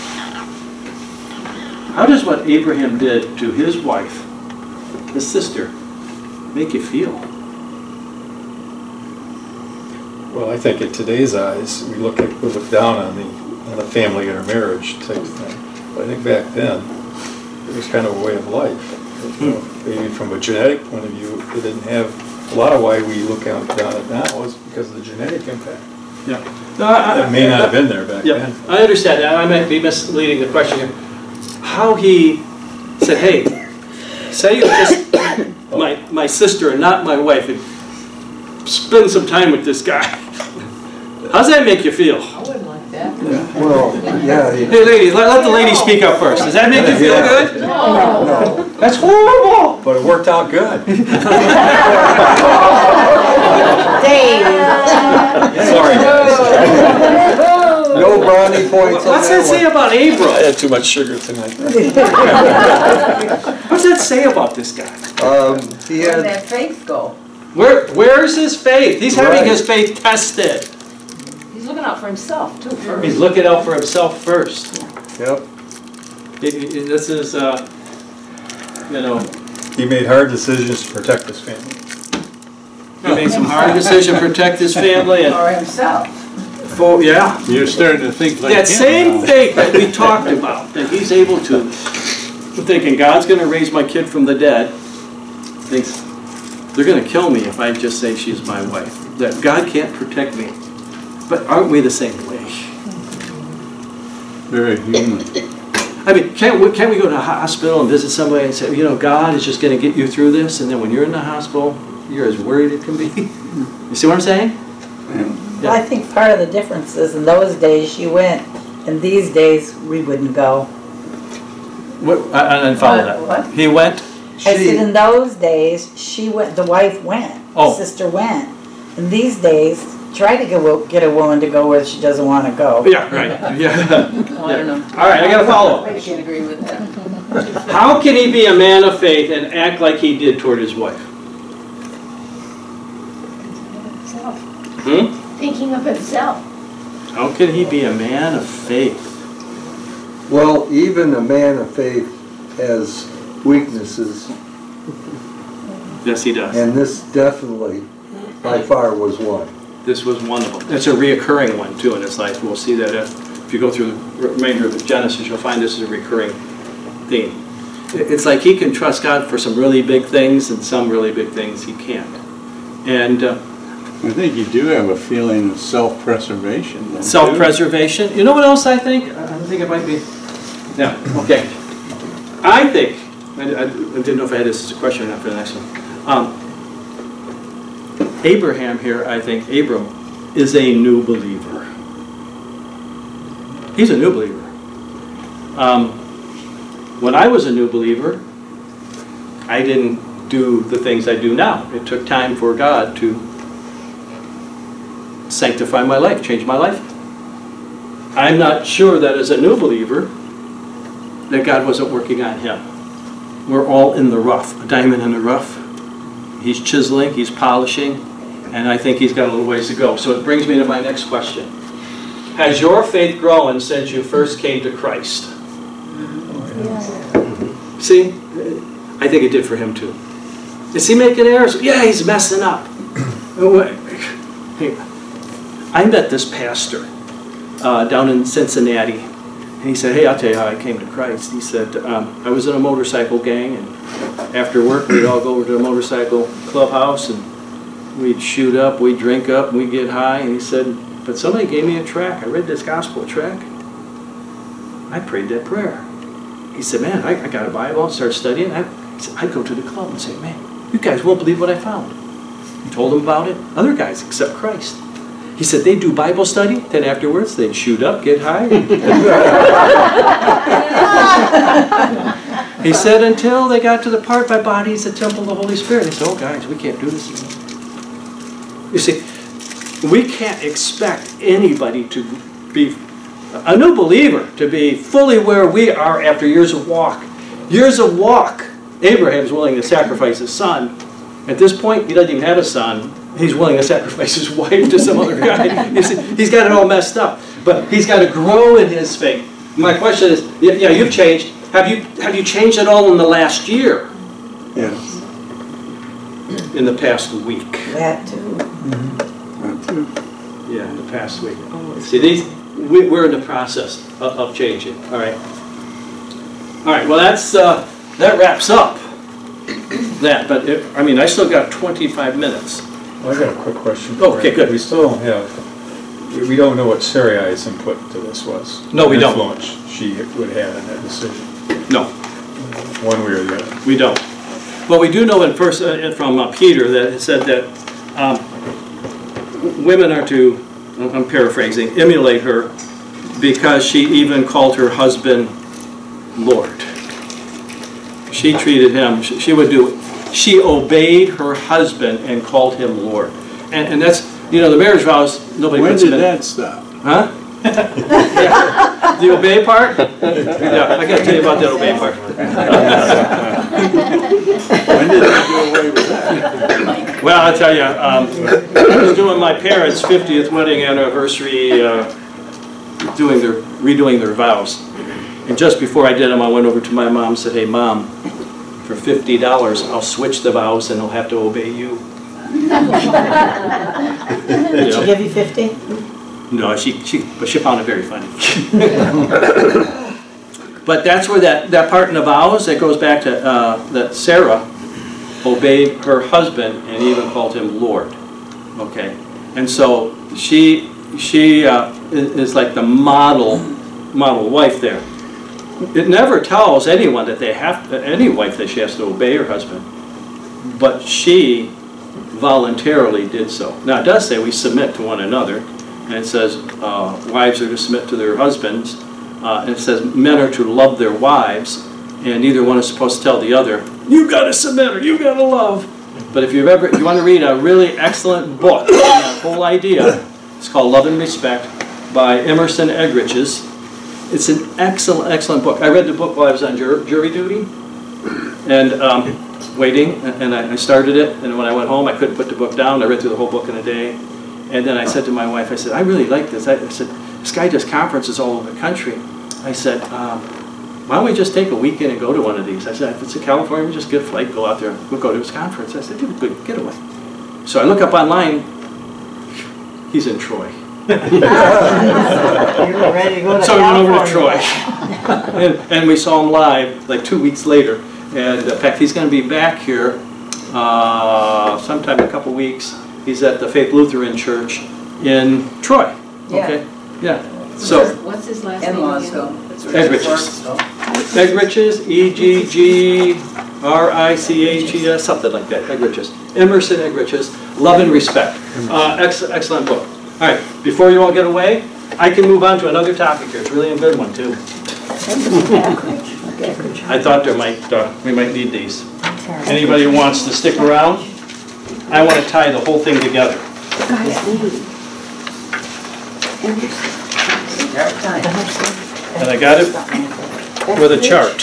How does what Abraham did to his wife, his sister, make you feel? Well, I think in today's eyes, we look down on the family and our marriage type thing. But I think back then, it was kind of a way of life. You know, maybe from a genetic point of view, it didn't have a lot of why we look down at it now is because of the genetic impact. Yeah. That may not have been there back then. I understand that. I might be misleading the question here. How he said, "Hey, say you're just my sister and not my wife, and spend some time with this guy." How does that make you feel? I wouldn't like that. Well, yeah. Hey ladies, let the lady speak up first. Does that make you feel good? No. That's horrible! But it worked out good. Sorry guys. No brownie points on What's that say about Abram? I had too much sugar tonight. What's that say about this guy? He Where did had, that faith go? Where's his faith? He's having Right. his faith tested. He's looking out for himself, too, first. He's looking out for himself first. yep, This is, you know, He made hard decisions to protect his family. he made some hard decision to protect his family and, Or himself? yeah. You're starting to think like him That same now. faith that we talked about, that he's able to, thinking God's going to raise my kid from the dead, thinks they're going to kill me if I just say she's my wife. That God can't protect me. But aren't we the same way? Very human. I mean, can't we go to a hospital and visit somebody and say, you know, God is just going to get you through this, and then when you're in the hospital, you're as worried as can be? You see what I'm saying? Well, I think part of the difference is in those days she went, and these days we wouldn't go. What, I didn't follow that. What? He went? I said in those days she went, the wife went, Oh. the sister went. In these days, try to get a woman to go where she doesn't want to go. Yeah, right. Yeah. Oh, I don't know. All right, I got to follow up. I can't agree with that. How can he be a man of faith and act like he did toward his wife? Thinking of himself. How can he be a man of faith? well, even a man of faith has weaknesses, Yes, he does. and this definitely, by far, was one. This was one of them. It's a reoccurring one, too, in his life. We'll see that if you go through the remainder of Genesis, you'll find this is a recurring theme. It's like he can trust God for some really big things, and some really big things he can't. And I think you do have a feeling of self-preservation. don't you? self-preservation. You know what else I think? I think it might be... Yeah, okay. I think... I didn't know if I had this as a question or not for the next one. Abraham here, I think, Abram, is a new believer. He's a new believer. When I was a new believer, I didn't do the things I do now. It took time for God to sanctify my life, change my life. I'm not sure that as a new believer that God wasn't working on him. We're all in the rough, a diamond in the rough. He's chiseling, he's polishing, and I think he's got a little ways to go. So it brings me to my next question. Has your faith grown since you first came to Christ? See, I think it did for him too. Is he making errors? Yeah, he's messing up. Hey, I met this pastor down in Cincinnati, And he said, hey, I'll tell you how I came to Christ. He said, I was in a motorcycle gang, and after work we'd all go over to a motorcycle clubhouse and we'd shoot up, we'd drink up, we'd get high. And he said, but somebody gave me a tract. I read this gospel tract. I prayed that prayer. He said, man, I got a Bible and started studying. I'd go to the club and say, man, you guys won't believe what I found. He told them about it. Other guys accept Christ. He said they'd do Bible study, then afterwards they'd shoot up, get high. He said until they got to the part, my body is the temple of the Holy Spirit. He said, oh guys, we can't do this anymore. You see, we can't expect anybody to be, a new believer, to be fully where we are after years of walk. Years of walk. Abraham's willing to sacrifice his son. At this point, he doesn't even have a son. He's willing to sacrifice his wife to some other guy. You see, he's got it all messed up. But he's got to grow in his faith. My question is, yeah, you've changed. Have you changed at all in the last year? Yes. In the past week? That too. That too. Yeah, in the past week. See, we're in the process of changing. All right. All right. Well, that wraps up that. But I mean, I still got 25 minutes. Well, I got a quick question. Oh, okay, good. We still don't have, we don't know what Sarai's input to this was. No, we don't. Influence she would have in that decision. No. One way or the other. We don't. Well, we do know in from Peter that it said that women are to, I'm paraphrasing, emulate her because she even called her husband Lord. She treated him, she would do, she obeyed her husband and called him Lord. And that's, you know, the marriage vows, nobody When puts did them in. that stop? Huh? Yeah. The obey part? Yeah, I got to tell you about that obey part. When did they do away with that? Well, I'll tell you, I was doing my parents' 50th wedding anniversary, redoing their vows. And just before I did them, I went over to my mom and said, hey, Mom, for $50, I'll switch the vows and I'll have to obey you. Did she give you 50? No, but she found it very funny. But that's where that part in the vows, that goes back to that Sarah obeyed her husband and even called him Lord. Okay, and so she is like the model wife there. It never tells anyone that any wife that she has to obey her husband, but she voluntarily did so. Now it does say we submit to one another. And it says wives are to submit to their husbands. And it says men are to love their wives. And neither one is supposed to tell the other, you got to submit or you got to love. But if you want to read a really excellent book on that whole idea, it's called Love and Respect by Emerson Eggerichs. It's an excellent, excellent book. I read the book while I was on jury duty. And waiting. And I started it. And when I went home, I couldn't put the book down. I read through the whole book in a day. And then I said to my wife, I said, I really like this. I said, this guy does conferences all over the country. I said, why don't we just take a weekend and go to one of these? I said, if it's in California, we just get a flight, go out there, we'll go to his conference. I said, good getaway. So I look up online, he's in Troy. You were ready to go to So we went over to California. Troy. and we saw him live like 2 weeks later. And in fact, he's going to be back here sometime in a couple weeks. He's at the Faith Lutheran Church in Troy. Okay? Yeah. So, What's his last In name Moscow. again? Eggerichs. Eggerichs, E-G-G-R-I-C-H-E-S, something like that. Eggerichs. Emerson Eggerichs. Love and Respect. Excellent book. All right. Before you all get away, I can move on to another topic here. It's really a good one too. I thought we might need these. Anybody who wants to stick around? I want to tie the whole thing together. And I got it with a chart.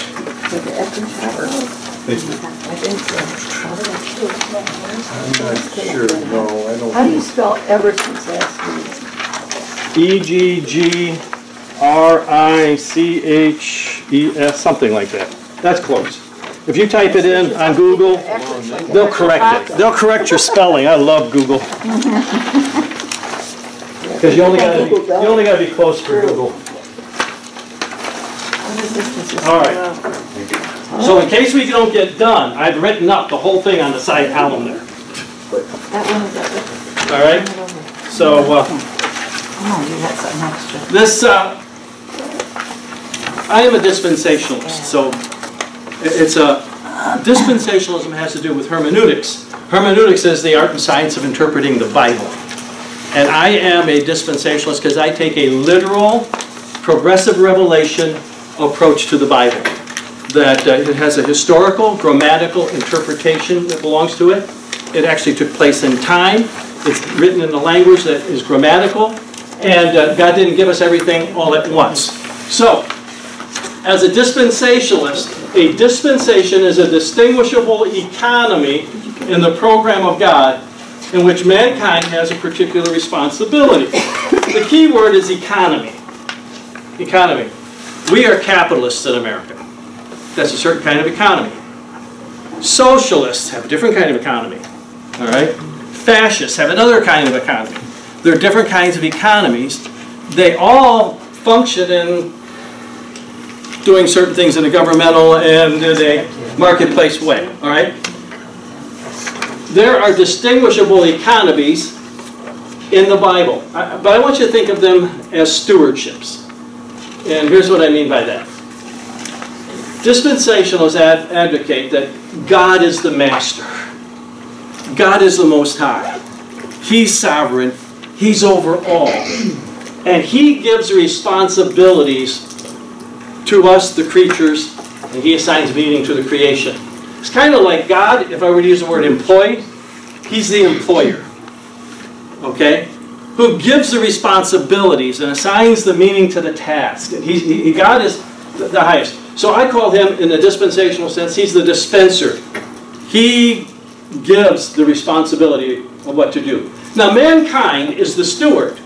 Sure, no, I don't. How do you spell Everson's last name? E-G-G-R-I-C-H-E-S, something like that. That's close. If you type it in on Google, they'll correct it. They'll correct your spelling. I love Google. Because you only got to be close for Google. All right. So in case we don't get done, I've written up the whole thing on the side column there. That one is that. All right. So Oh, you had something extra. this, I am a dispensationalist. So it's a dispensationalism has to do with hermeneutics. Hermeneutics is the art and science of interpreting the Bible. And I am a dispensationalist because I take a literal, progressive revelation approach to the Bible. That it has a historical, grammatical interpretation that belongs to it. It actually took place in time. It's written in a language that is grammatical. And God didn't give us everything all at once. So, as a dispensationalist, a dispensation is a distinguishable economy in the program of God in which mankind has a particular responsibility. The key word is economy. Economy. We are capitalists in America. That's a certain kind of economy. Socialists have a different kind of economy. All right? Fascists have another kind of economy. There are different kinds of economies. They all function in doing certain things in a governmental and in a marketplace way. All right? There are distinguishable economies in the Bible. But I want you to think of them as stewardships. And here's what I mean by that. Dispensationalists advocate that God is the master. God is the Most High. He's sovereign. He's over all. And He gives responsibilities to us, the creatures, and He assigns meaning to the creation. It's kind of like God, if I were to use the word employed, He's the employer. Okay? Who gives the responsibilities and assigns the meaning to the task. And God is the highest. So I call Him, in a dispensational sense, He's the dispenser. He gives the responsibility of what to do. Now, mankind is the steward.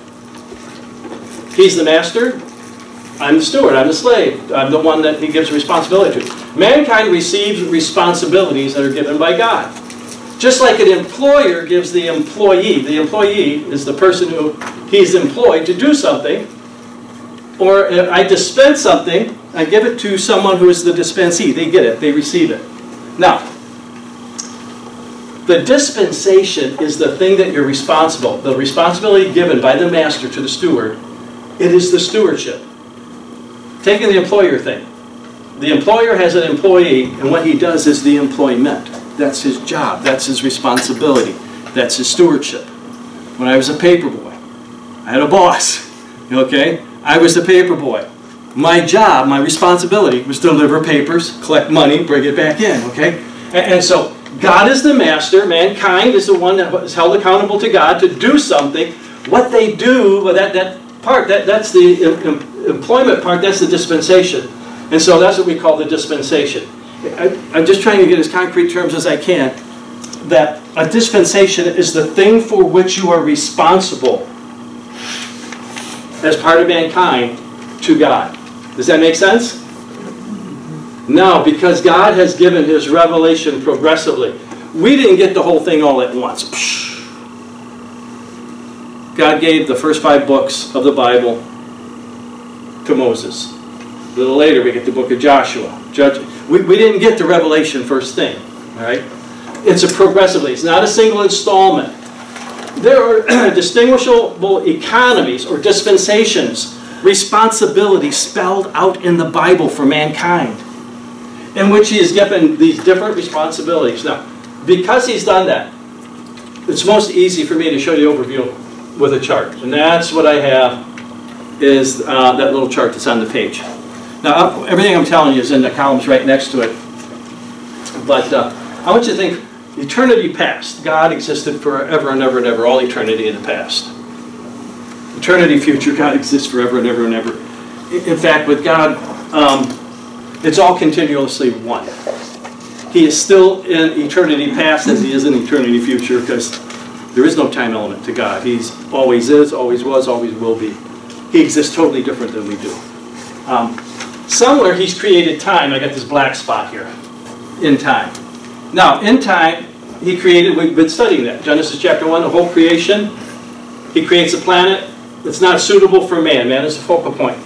He's the master. I'm the steward. I'm the slave. I'm the one that He gives responsibility to. Mankind receives responsibilities that are given by God. Just like an employer gives the employee is the person who he's employed to do something, or if I dispense something, I give it to someone who is the dispensee. They get it. They receive it. Now, the dispensation is the thing that you're responsible. The responsibility given by the master to the steward, it is the stewardship. Taking the employer thing. The employer has an employee, and what he does is the employment. That's his job. That's his responsibility. That's his stewardship. When I was a paper boy, I had a boss. Okay? I was the paper boy. My job, my responsibility was to deliver papers, collect money, bring it back in. Okay? And so God is the master. Mankind is the one that is held accountable to God to do something. What they do, well, that's the employment part, that's the dispensation. And so that's what we call the dispensation. I'm just trying to get as concrete terms as I can, that a dispensation is the thing for which you are responsible as part of mankind to God. Does that make sense? Now, because God has given His revelation progressively, we didn't get the whole thing all at once. God gave the first 5 books of the Bible to Moses. A little later, we get the book of Joshua. We didn't get the revelation first thing. All right? It's a progressively. It's not a single installment. There are distinguishable economies or dispensations, responsibilities spelled out in the Bible for mankind, in which He has given these different responsibilities. Now, because He's done that, it's most easy for me to show you the overview with a chart. And that's what I have, is that little chart that's on the page. Now, everything I'm telling you is in the columns right next to it. But I want you to think, eternity past, God existed forever and ever and ever, all eternity in the past. Eternity future, God exists forever and ever and ever. In fact, with God, it's all continuously one. He is still in eternity past as He is in eternity future, because there is no time element to God. He's always is, always was, always will be. He exists totally different than we do. Somewhere He's created time. I got this black spot here. In time. Now, in time, He created, we've been studying that. Genesis chapter 1, the whole creation. He creates a planet that's not suitable for man. Man is the focal point.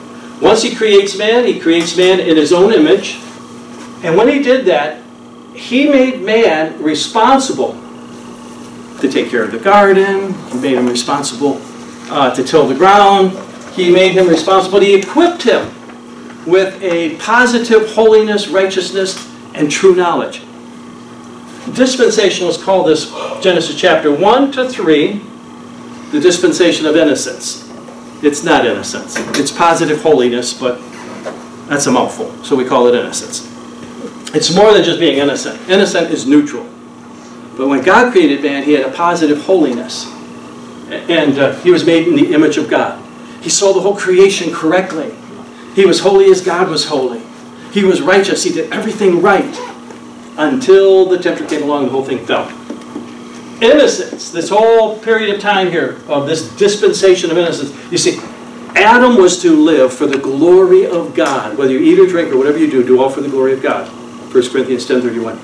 Once he creates man in his own image. And when he did that, he made man responsible to take care of the garden. He made him responsible to till the ground. He made him responsible. He equipped him with a positive holiness, righteousness, and true knowledge. Dispensationalists call this, Genesis chapter 1 to 3, the dispensation of innocence. It's not innocence. It's positive holiness, but that's a mouthful, so we call it innocence. It's more than just being innocent. Innocent is neutral. But when God created man, he had a positive holiness. And he was made in the image of God. He saw the whole creation correctly. He was holy as God was holy. He was righteous. He did everything right until the tempter came along and the whole thing fell. Innocence, this whole period of time here of this dispensation of innocence. You see, Adam was to live for the glory of God. Whether you eat or drink or whatever you do all for the glory of God. 1 Corinthians 10:31.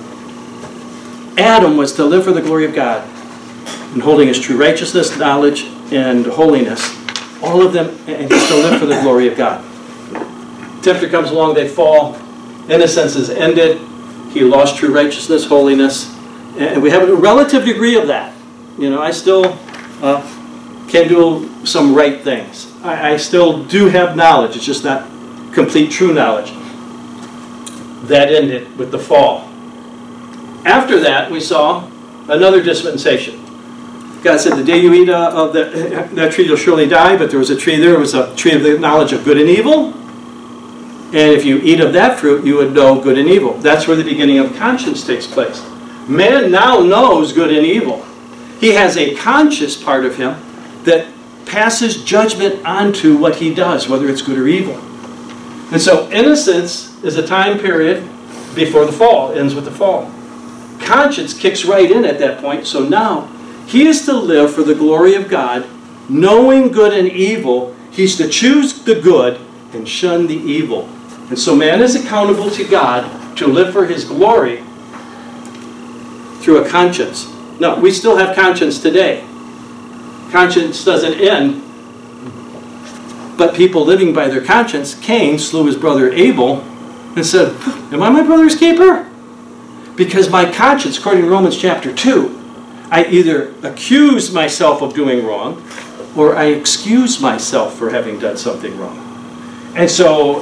Adam was to live for the glory of God in holding his true righteousness, knowledge, and holiness. All of them, and he's to live for the glory of God. Tempter comes along, they fall. Innocence is ended. He lost true righteousness, holiness. And we have a relative degree of that. You know, I still can do some right things. I still do have knowledge. It's just not complete true knowledge. That ended with the fall. After that, we saw another dispensation. God said, the day you eat of that tree, you'll surely die. But there was a tree there. It was a tree of the knowledge of good and evil. And if you eat of that fruit, you would know good and evil. That's where the beginning of conscience takes place. Man now knows good and evil. He has a conscious part of him that passes judgment onto what he does, whether it's good or evil. And so innocence is a time period before the fall, ends with the fall. Conscience kicks right in at that point, so now he is to live for the glory of God, knowing good and evil. He's to choose the good and shun the evil. And so man is accountable to God to live for his glory through a conscience. Now, we still have conscience today. Conscience doesn't end, but people living by their conscience. Cain slew his brother Abel and said, am I my brother's keeper? Because my conscience, according to Romans chapter 2, I either accuse myself of doing wrong or I excuse myself for having done something wrong. And so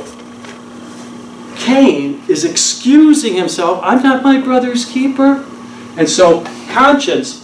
Cain is excusing himself. I'm not my brother's keeper. And so conscience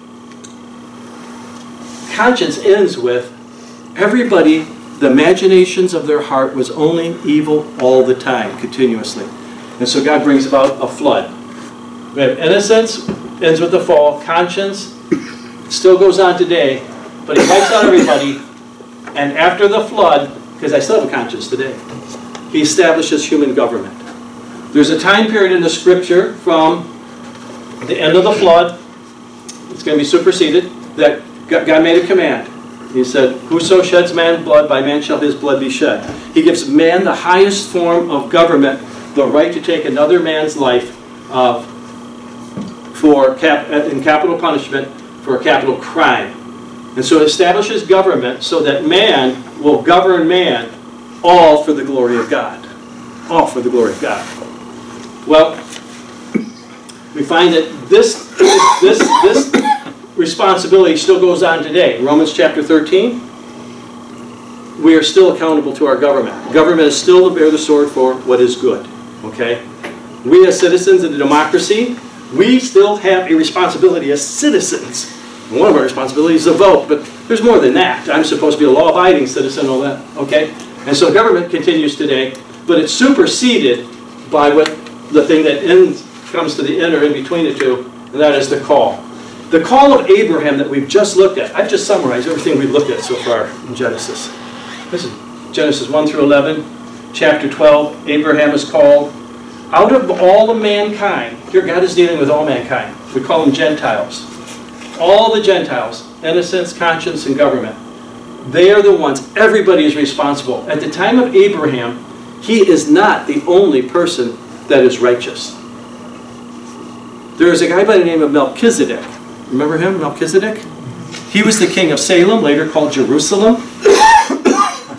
ends with everybody, the imaginations of their heart was only evil all the time, continuously. And so God brings about a flood. We have innocence, ends with the fall. Conscience still goes on today, but he wipes out everybody. And after the flood, because I still have a conscience today, he establishes human government. There's a time period in the scripture from the end of the flood, it's going to be superseded, that God made a command. He said, whoso sheds man's blood, by man shall his blood be shed. He gives man the highest form of government, the right to take another man's life in capital punishment for a capital crime. And so it establishes government so that man will govern man, all for the glory of God. All for the glory of God. Well, we find that this responsibility still goes on today. Romans chapter 13, we are still accountable to our government. Government is still to bear the sword for what is good. Okay? We as citizens in a democracy, we still have a responsibility as citizens. One of our responsibilities is to vote, but there's more than that. I'm supposed to be a law-abiding citizen, all that. Okay? And so government continues today, but it's superseded by what the thing that comes to the end or in between the two, and that is the call. The call of Abraham that we've just looked at. I've just summarized everything we've looked at so far in Genesis. This is Genesis 1 through 11, chapter 12. Abraham is called out of all of mankind. Here God is dealing with all mankind. We call them Gentiles. All the Gentiles, innocence, conscience, and government. They are the ones, everybody is responsible. At the time of Abraham, he is not the only person that is righteous. There is a guy by the name of Melchizedek. Remember him, Melchizedek? He was the king of Salem, later called Jerusalem.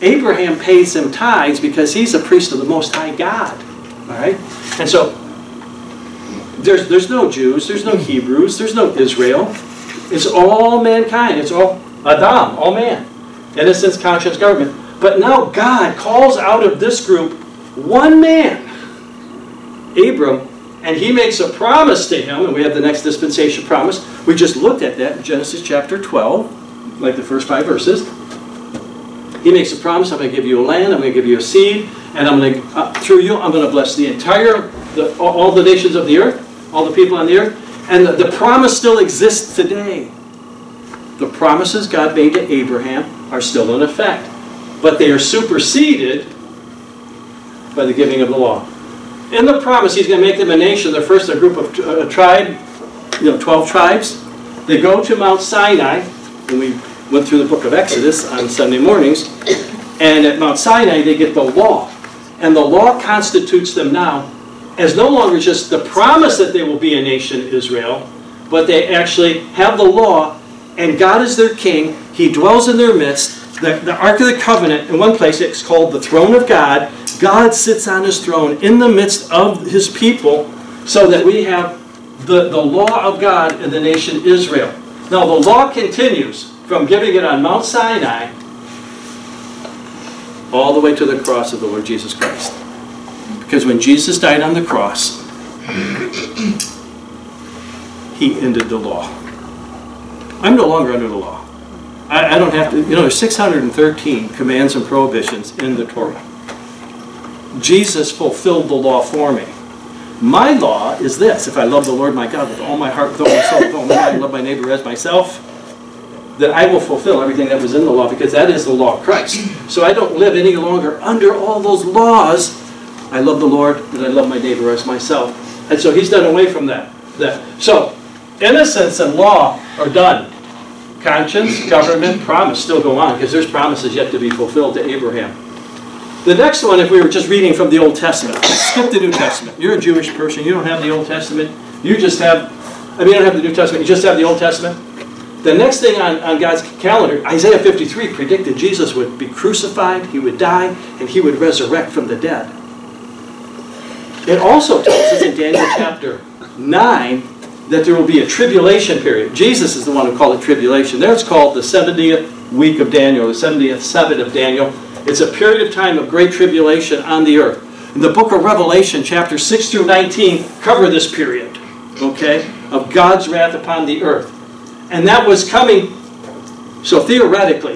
Abraham pays him tithes because he's a priest of the Most High God. All right? And so, there's no Jews, there's no Hebrews, there's no Israel. It's all mankind. It's all Adam, all man. Innocence, conscience, government. But now God calls out of this group one man, Abram, and he makes a promise to him, and we have the next dispensation promise. We just looked at that in Genesis chapter 12, like the first 5 verses. He makes a promise, I'm going to give you a land, I'm going to give you a seed, and I'm going to, through you, I'm going to bless the entire, all the nations of the earth, all the people on the earth. And the promise still exists today. The promises God made to Abraham are still in effect. But they are superseded by the giving of the law. In the promise, he's going to make them a nation. They're first a group of tribe, 12 tribes. They go to Mount Sinai, and we went through the book of Exodus on Sunday mornings. And at Mount Sinai, they get the law. And the law constitutes them now as no longer just the promise that they will be a nation, Israel, but they actually have the law, and God is their king. He dwells in their midst. The Ark of the Covenant, in one place it's called the throne of God. God sits on his throne in the midst of his people so that we have the law of God in the nation Israel. Now the law continues from giving it on Mount Sinai all the way to the cross of the Lord Jesus Christ. Because when Jesus died on the cross, he ended the law. I'm no longer under the law. I don't have to, there's 613 commands and prohibitions in the Torah. Jesus fulfilled the law for me. My law is this: if I love the Lord my God with all my heart, with all my soul, with all my mind, and love my neighbor as myself, that I will fulfill everything that was in the law, because that is the law of Christ. So I don't live any longer under all those laws. I love the Lord and I love my neighbor as myself. And so he's done away from that. So innocence and law are done. Conscience, government, promise still go on, because there's promises yet to be fulfilled to Abraham. The next one, if we were just reading from the Old Testament, skip the New Testament. You're a Jewish person, you don't have the Old Testament. You just have, you don't have the New Testament, you just have the Old Testament. The next thing on God's calendar, Isaiah 53 predicted Jesus would be crucified, he would die, and he would resurrect from the dead. It also tells us in Daniel chapter 9 that there will be a tribulation period. Jesus is the one who called it tribulation. There it's called the 70th week of Daniel, the 70th Sabbath of Daniel. It's a period of time of great tribulation on the earth. In the book of Revelation, chapter 6 through 19, cover this period, okay, of God's wrath upon the earth. And that was coming, so theoretically,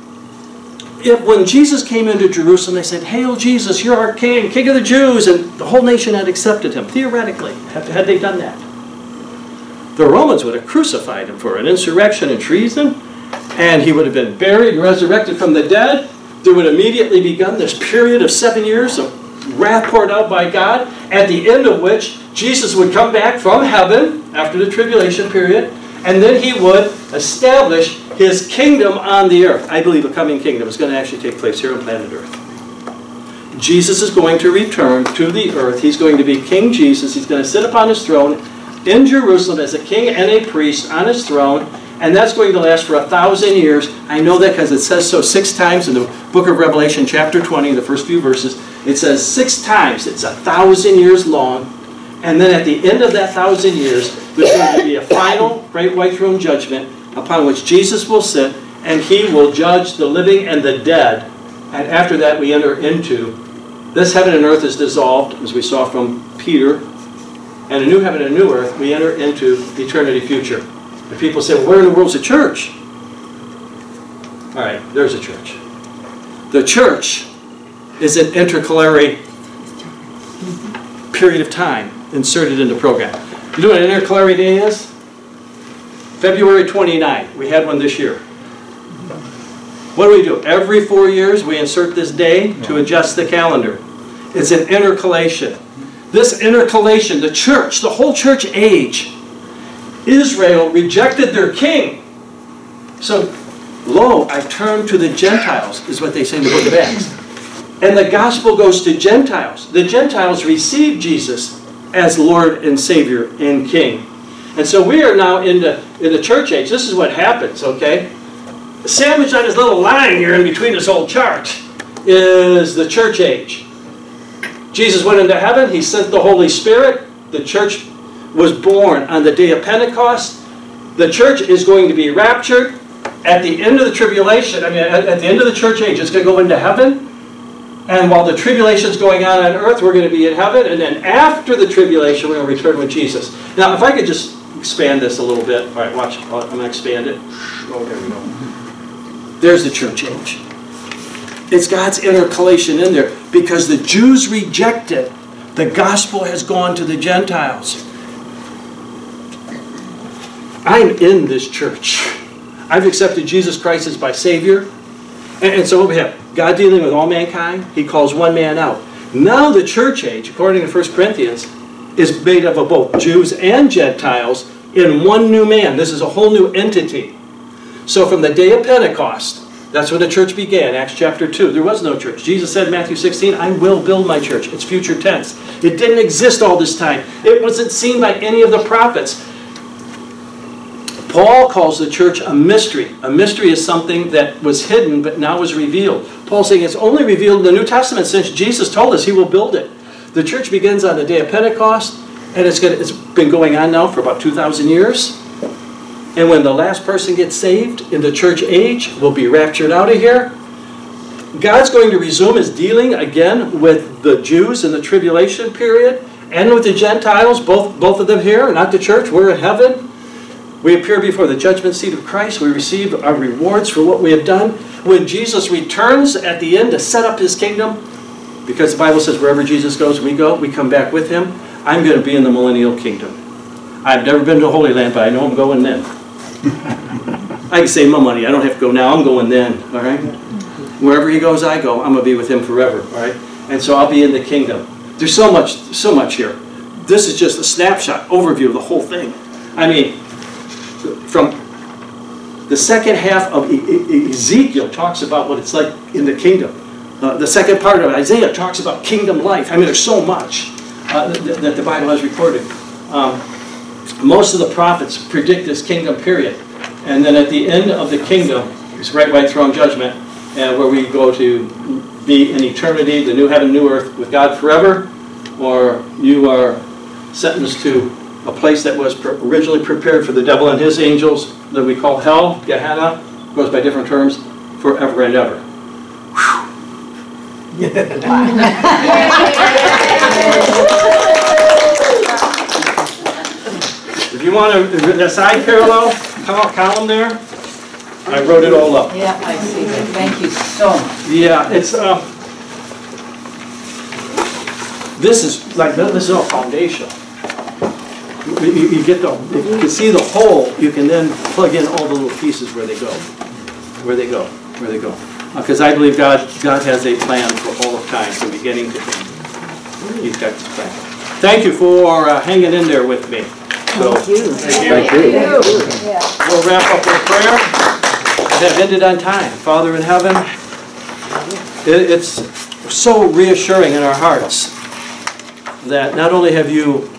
when Jesus came into Jerusalem, they said, "Hail Jesus, you're our king, king of the Jews," and the whole nation had accepted him, theoretically, had they done that. The Romans would have crucified him for an insurrection and treason, and he would have been buried and resurrected from the dead. There would immediately begun this period of 7 years of wrath poured out by God, at the end of which Jesus would come back from heaven after the tribulation period, and then he would establish his kingdom on the earth. I believe a coming kingdom is going to actually take place here on planet Earth. Jesus is going to return to the earth. He's going to be King Jesus. He's going to sit upon his throne in Jerusalem as a king and a priest on his throne, and that's going to last for 1,000 years. I know that because it says so 6 times in the book of Revelation, chapter 20, the first few verses. It says 6 times it's 1,000 years long, and then at the end of that 1,000 years, there's going to be a final great white throne judgment upon which Jesus will sit, and he will judge the living and the dead. And after that, we enter into this heaven and earth is dissolved, as we saw from Peter. And a new heaven and a new earth, we enter into eternity future. And people say, well, where in the world's the church? All right, there's a church. The church is an intercalary period of time inserted in the program. You know what an intercalary day is? February 29. We had one this year. What do? Every 4 years we insert this day to adjust the calendar. It's an intercalation. This intercalation, the church, the whole church age, Israel rejected their king. So, lo, I turn to the Gentiles, is what they say in the book of Acts. And the gospel goes to Gentiles. The Gentiles receive Jesus as Lord and Savior and King. And so we are now in the church age. This is what happens, okay? Sandwiched on this little line here in between this whole chart is the church age. Jesus went into heaven. He sent the Holy Spirit. The church was born on the day of Pentecost. The church is going to be raptured at the end of the tribulation. I mean, at the end of the church age, it's going to go into heaven. And while the tribulation is going on earth, we're going to be in heaven. And then after the tribulation, we're going to return with Jesus. Now, if I could just expand this a little bit. All right, watch. I'm going to expand it. Oh, there we go. There's the church age. It's God's intercalation in there because the Jews rejected. The gospel has gone to the Gentiles. I'm in this church. I've accepted Jesus Christ as my Savior. And so what we have, God dealing with all mankind, He calls one man out. Now the church age, according to 1 Corinthians, is made up of both Jews and Gentiles in one new man. This is a whole new entity. So from the day of Pentecost, that's when the church began, Acts chapter 2. There was no church. Jesus said in Matthew 16, I will build my church. It's future tense. It didn't exist all this time. It wasn't seen by any of the prophets. Paul calls the church a mystery. A mystery is something that was hidden but now is revealed. Paul's saying it's only revealed in the New Testament since Jesus told us He will build it. The church begins on the day of Pentecost, and it's been going on now for about 2,000 years. And when the last person gets saved in the church age, will be raptured out of here. God's going to resume His dealing again with the Jews in the tribulation period and with the Gentiles, both of them here, not the church. We're in heaven. We appear before the judgment seat of Christ. We receive our rewards for what we have done. When Jesus returns at the end to set up His kingdom, because the Bible says wherever Jesus goes, we go. We come back with Him. I'm going to be in the millennial kingdom. I've never been to the Holy Land, but I know I'm going then. I can save my money. I don't have to go now. I'm going then. All right? Wherever He goes, I go. I'm going to be with Him forever. All right? And so I'll be in the kingdom. There's so much here. This is just a snapshot, overview of the whole thing. I mean, from the second half of Ezekiel talks about what it's like in the kingdom. The second part of Isaiah talks about kingdom life. I mean, there's so much that the Bible has recorded. Most of the prophets predict this kingdom period. And then at the end of the kingdom, it's great white throne judgment, where we go to be in eternity, the new heaven, new earth with God forever, or you are sentenced to a place that was originally prepared for the devil and his angels that we call hell, Gehenna, goes by different terms, forever and ever. If you want the side parallel column there, I wrote it all up. Yeah, I see that. Thank you so much. Yeah, it's this is all foundational. You get if you can see the whole, you can then plug in all the little pieces where they go. Because I believe God has a plan for all of time, from beginning to end. He's got this plan. Thank you for hanging in there with me. So, thank you. We'll wrap up with prayer. I have ended on time. Father in heaven, it's so reassuring in our hearts that not only have you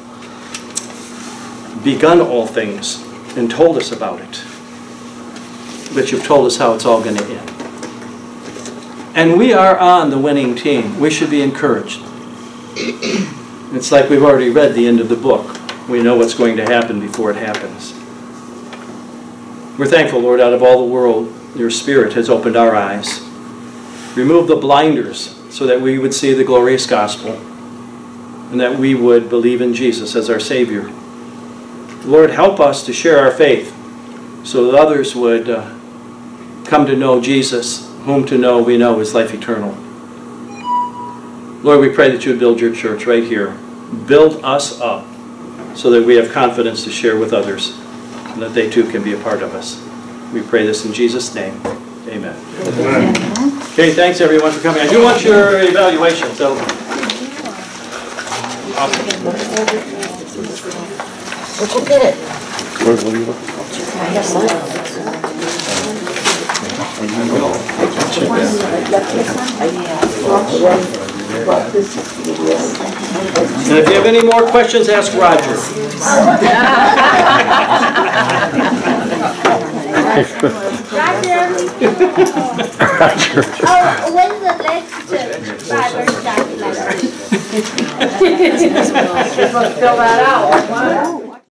begun all things and told us about it, but you've told us how it's all going to end. And we are on the winning team. We should be encouraged. It's like we've already read the end of the book. We know what's going to happen before it happens. We're thankful, Lord, out of all the world, your Spirit has opened our eyes. Remove the blinders so that we would see the glorious gospel and that we would believe in Jesus as our Savior. Lord, help us to share our faith so that others would come to know Jesus, whom to know we know is life eternal. Lord, we pray that you would build your church right here. Build us up so that we have confidence to share with others and that they too can be a part of us. We pray this in Jesus' name. Amen. Amen. Okay, thanks everyone for coming. I do want your evaluation. So, awesome. What you did? Where will you look? And if you have any more questions, ask Roger. Roger. Oh, when's the You're supposed to fill that out.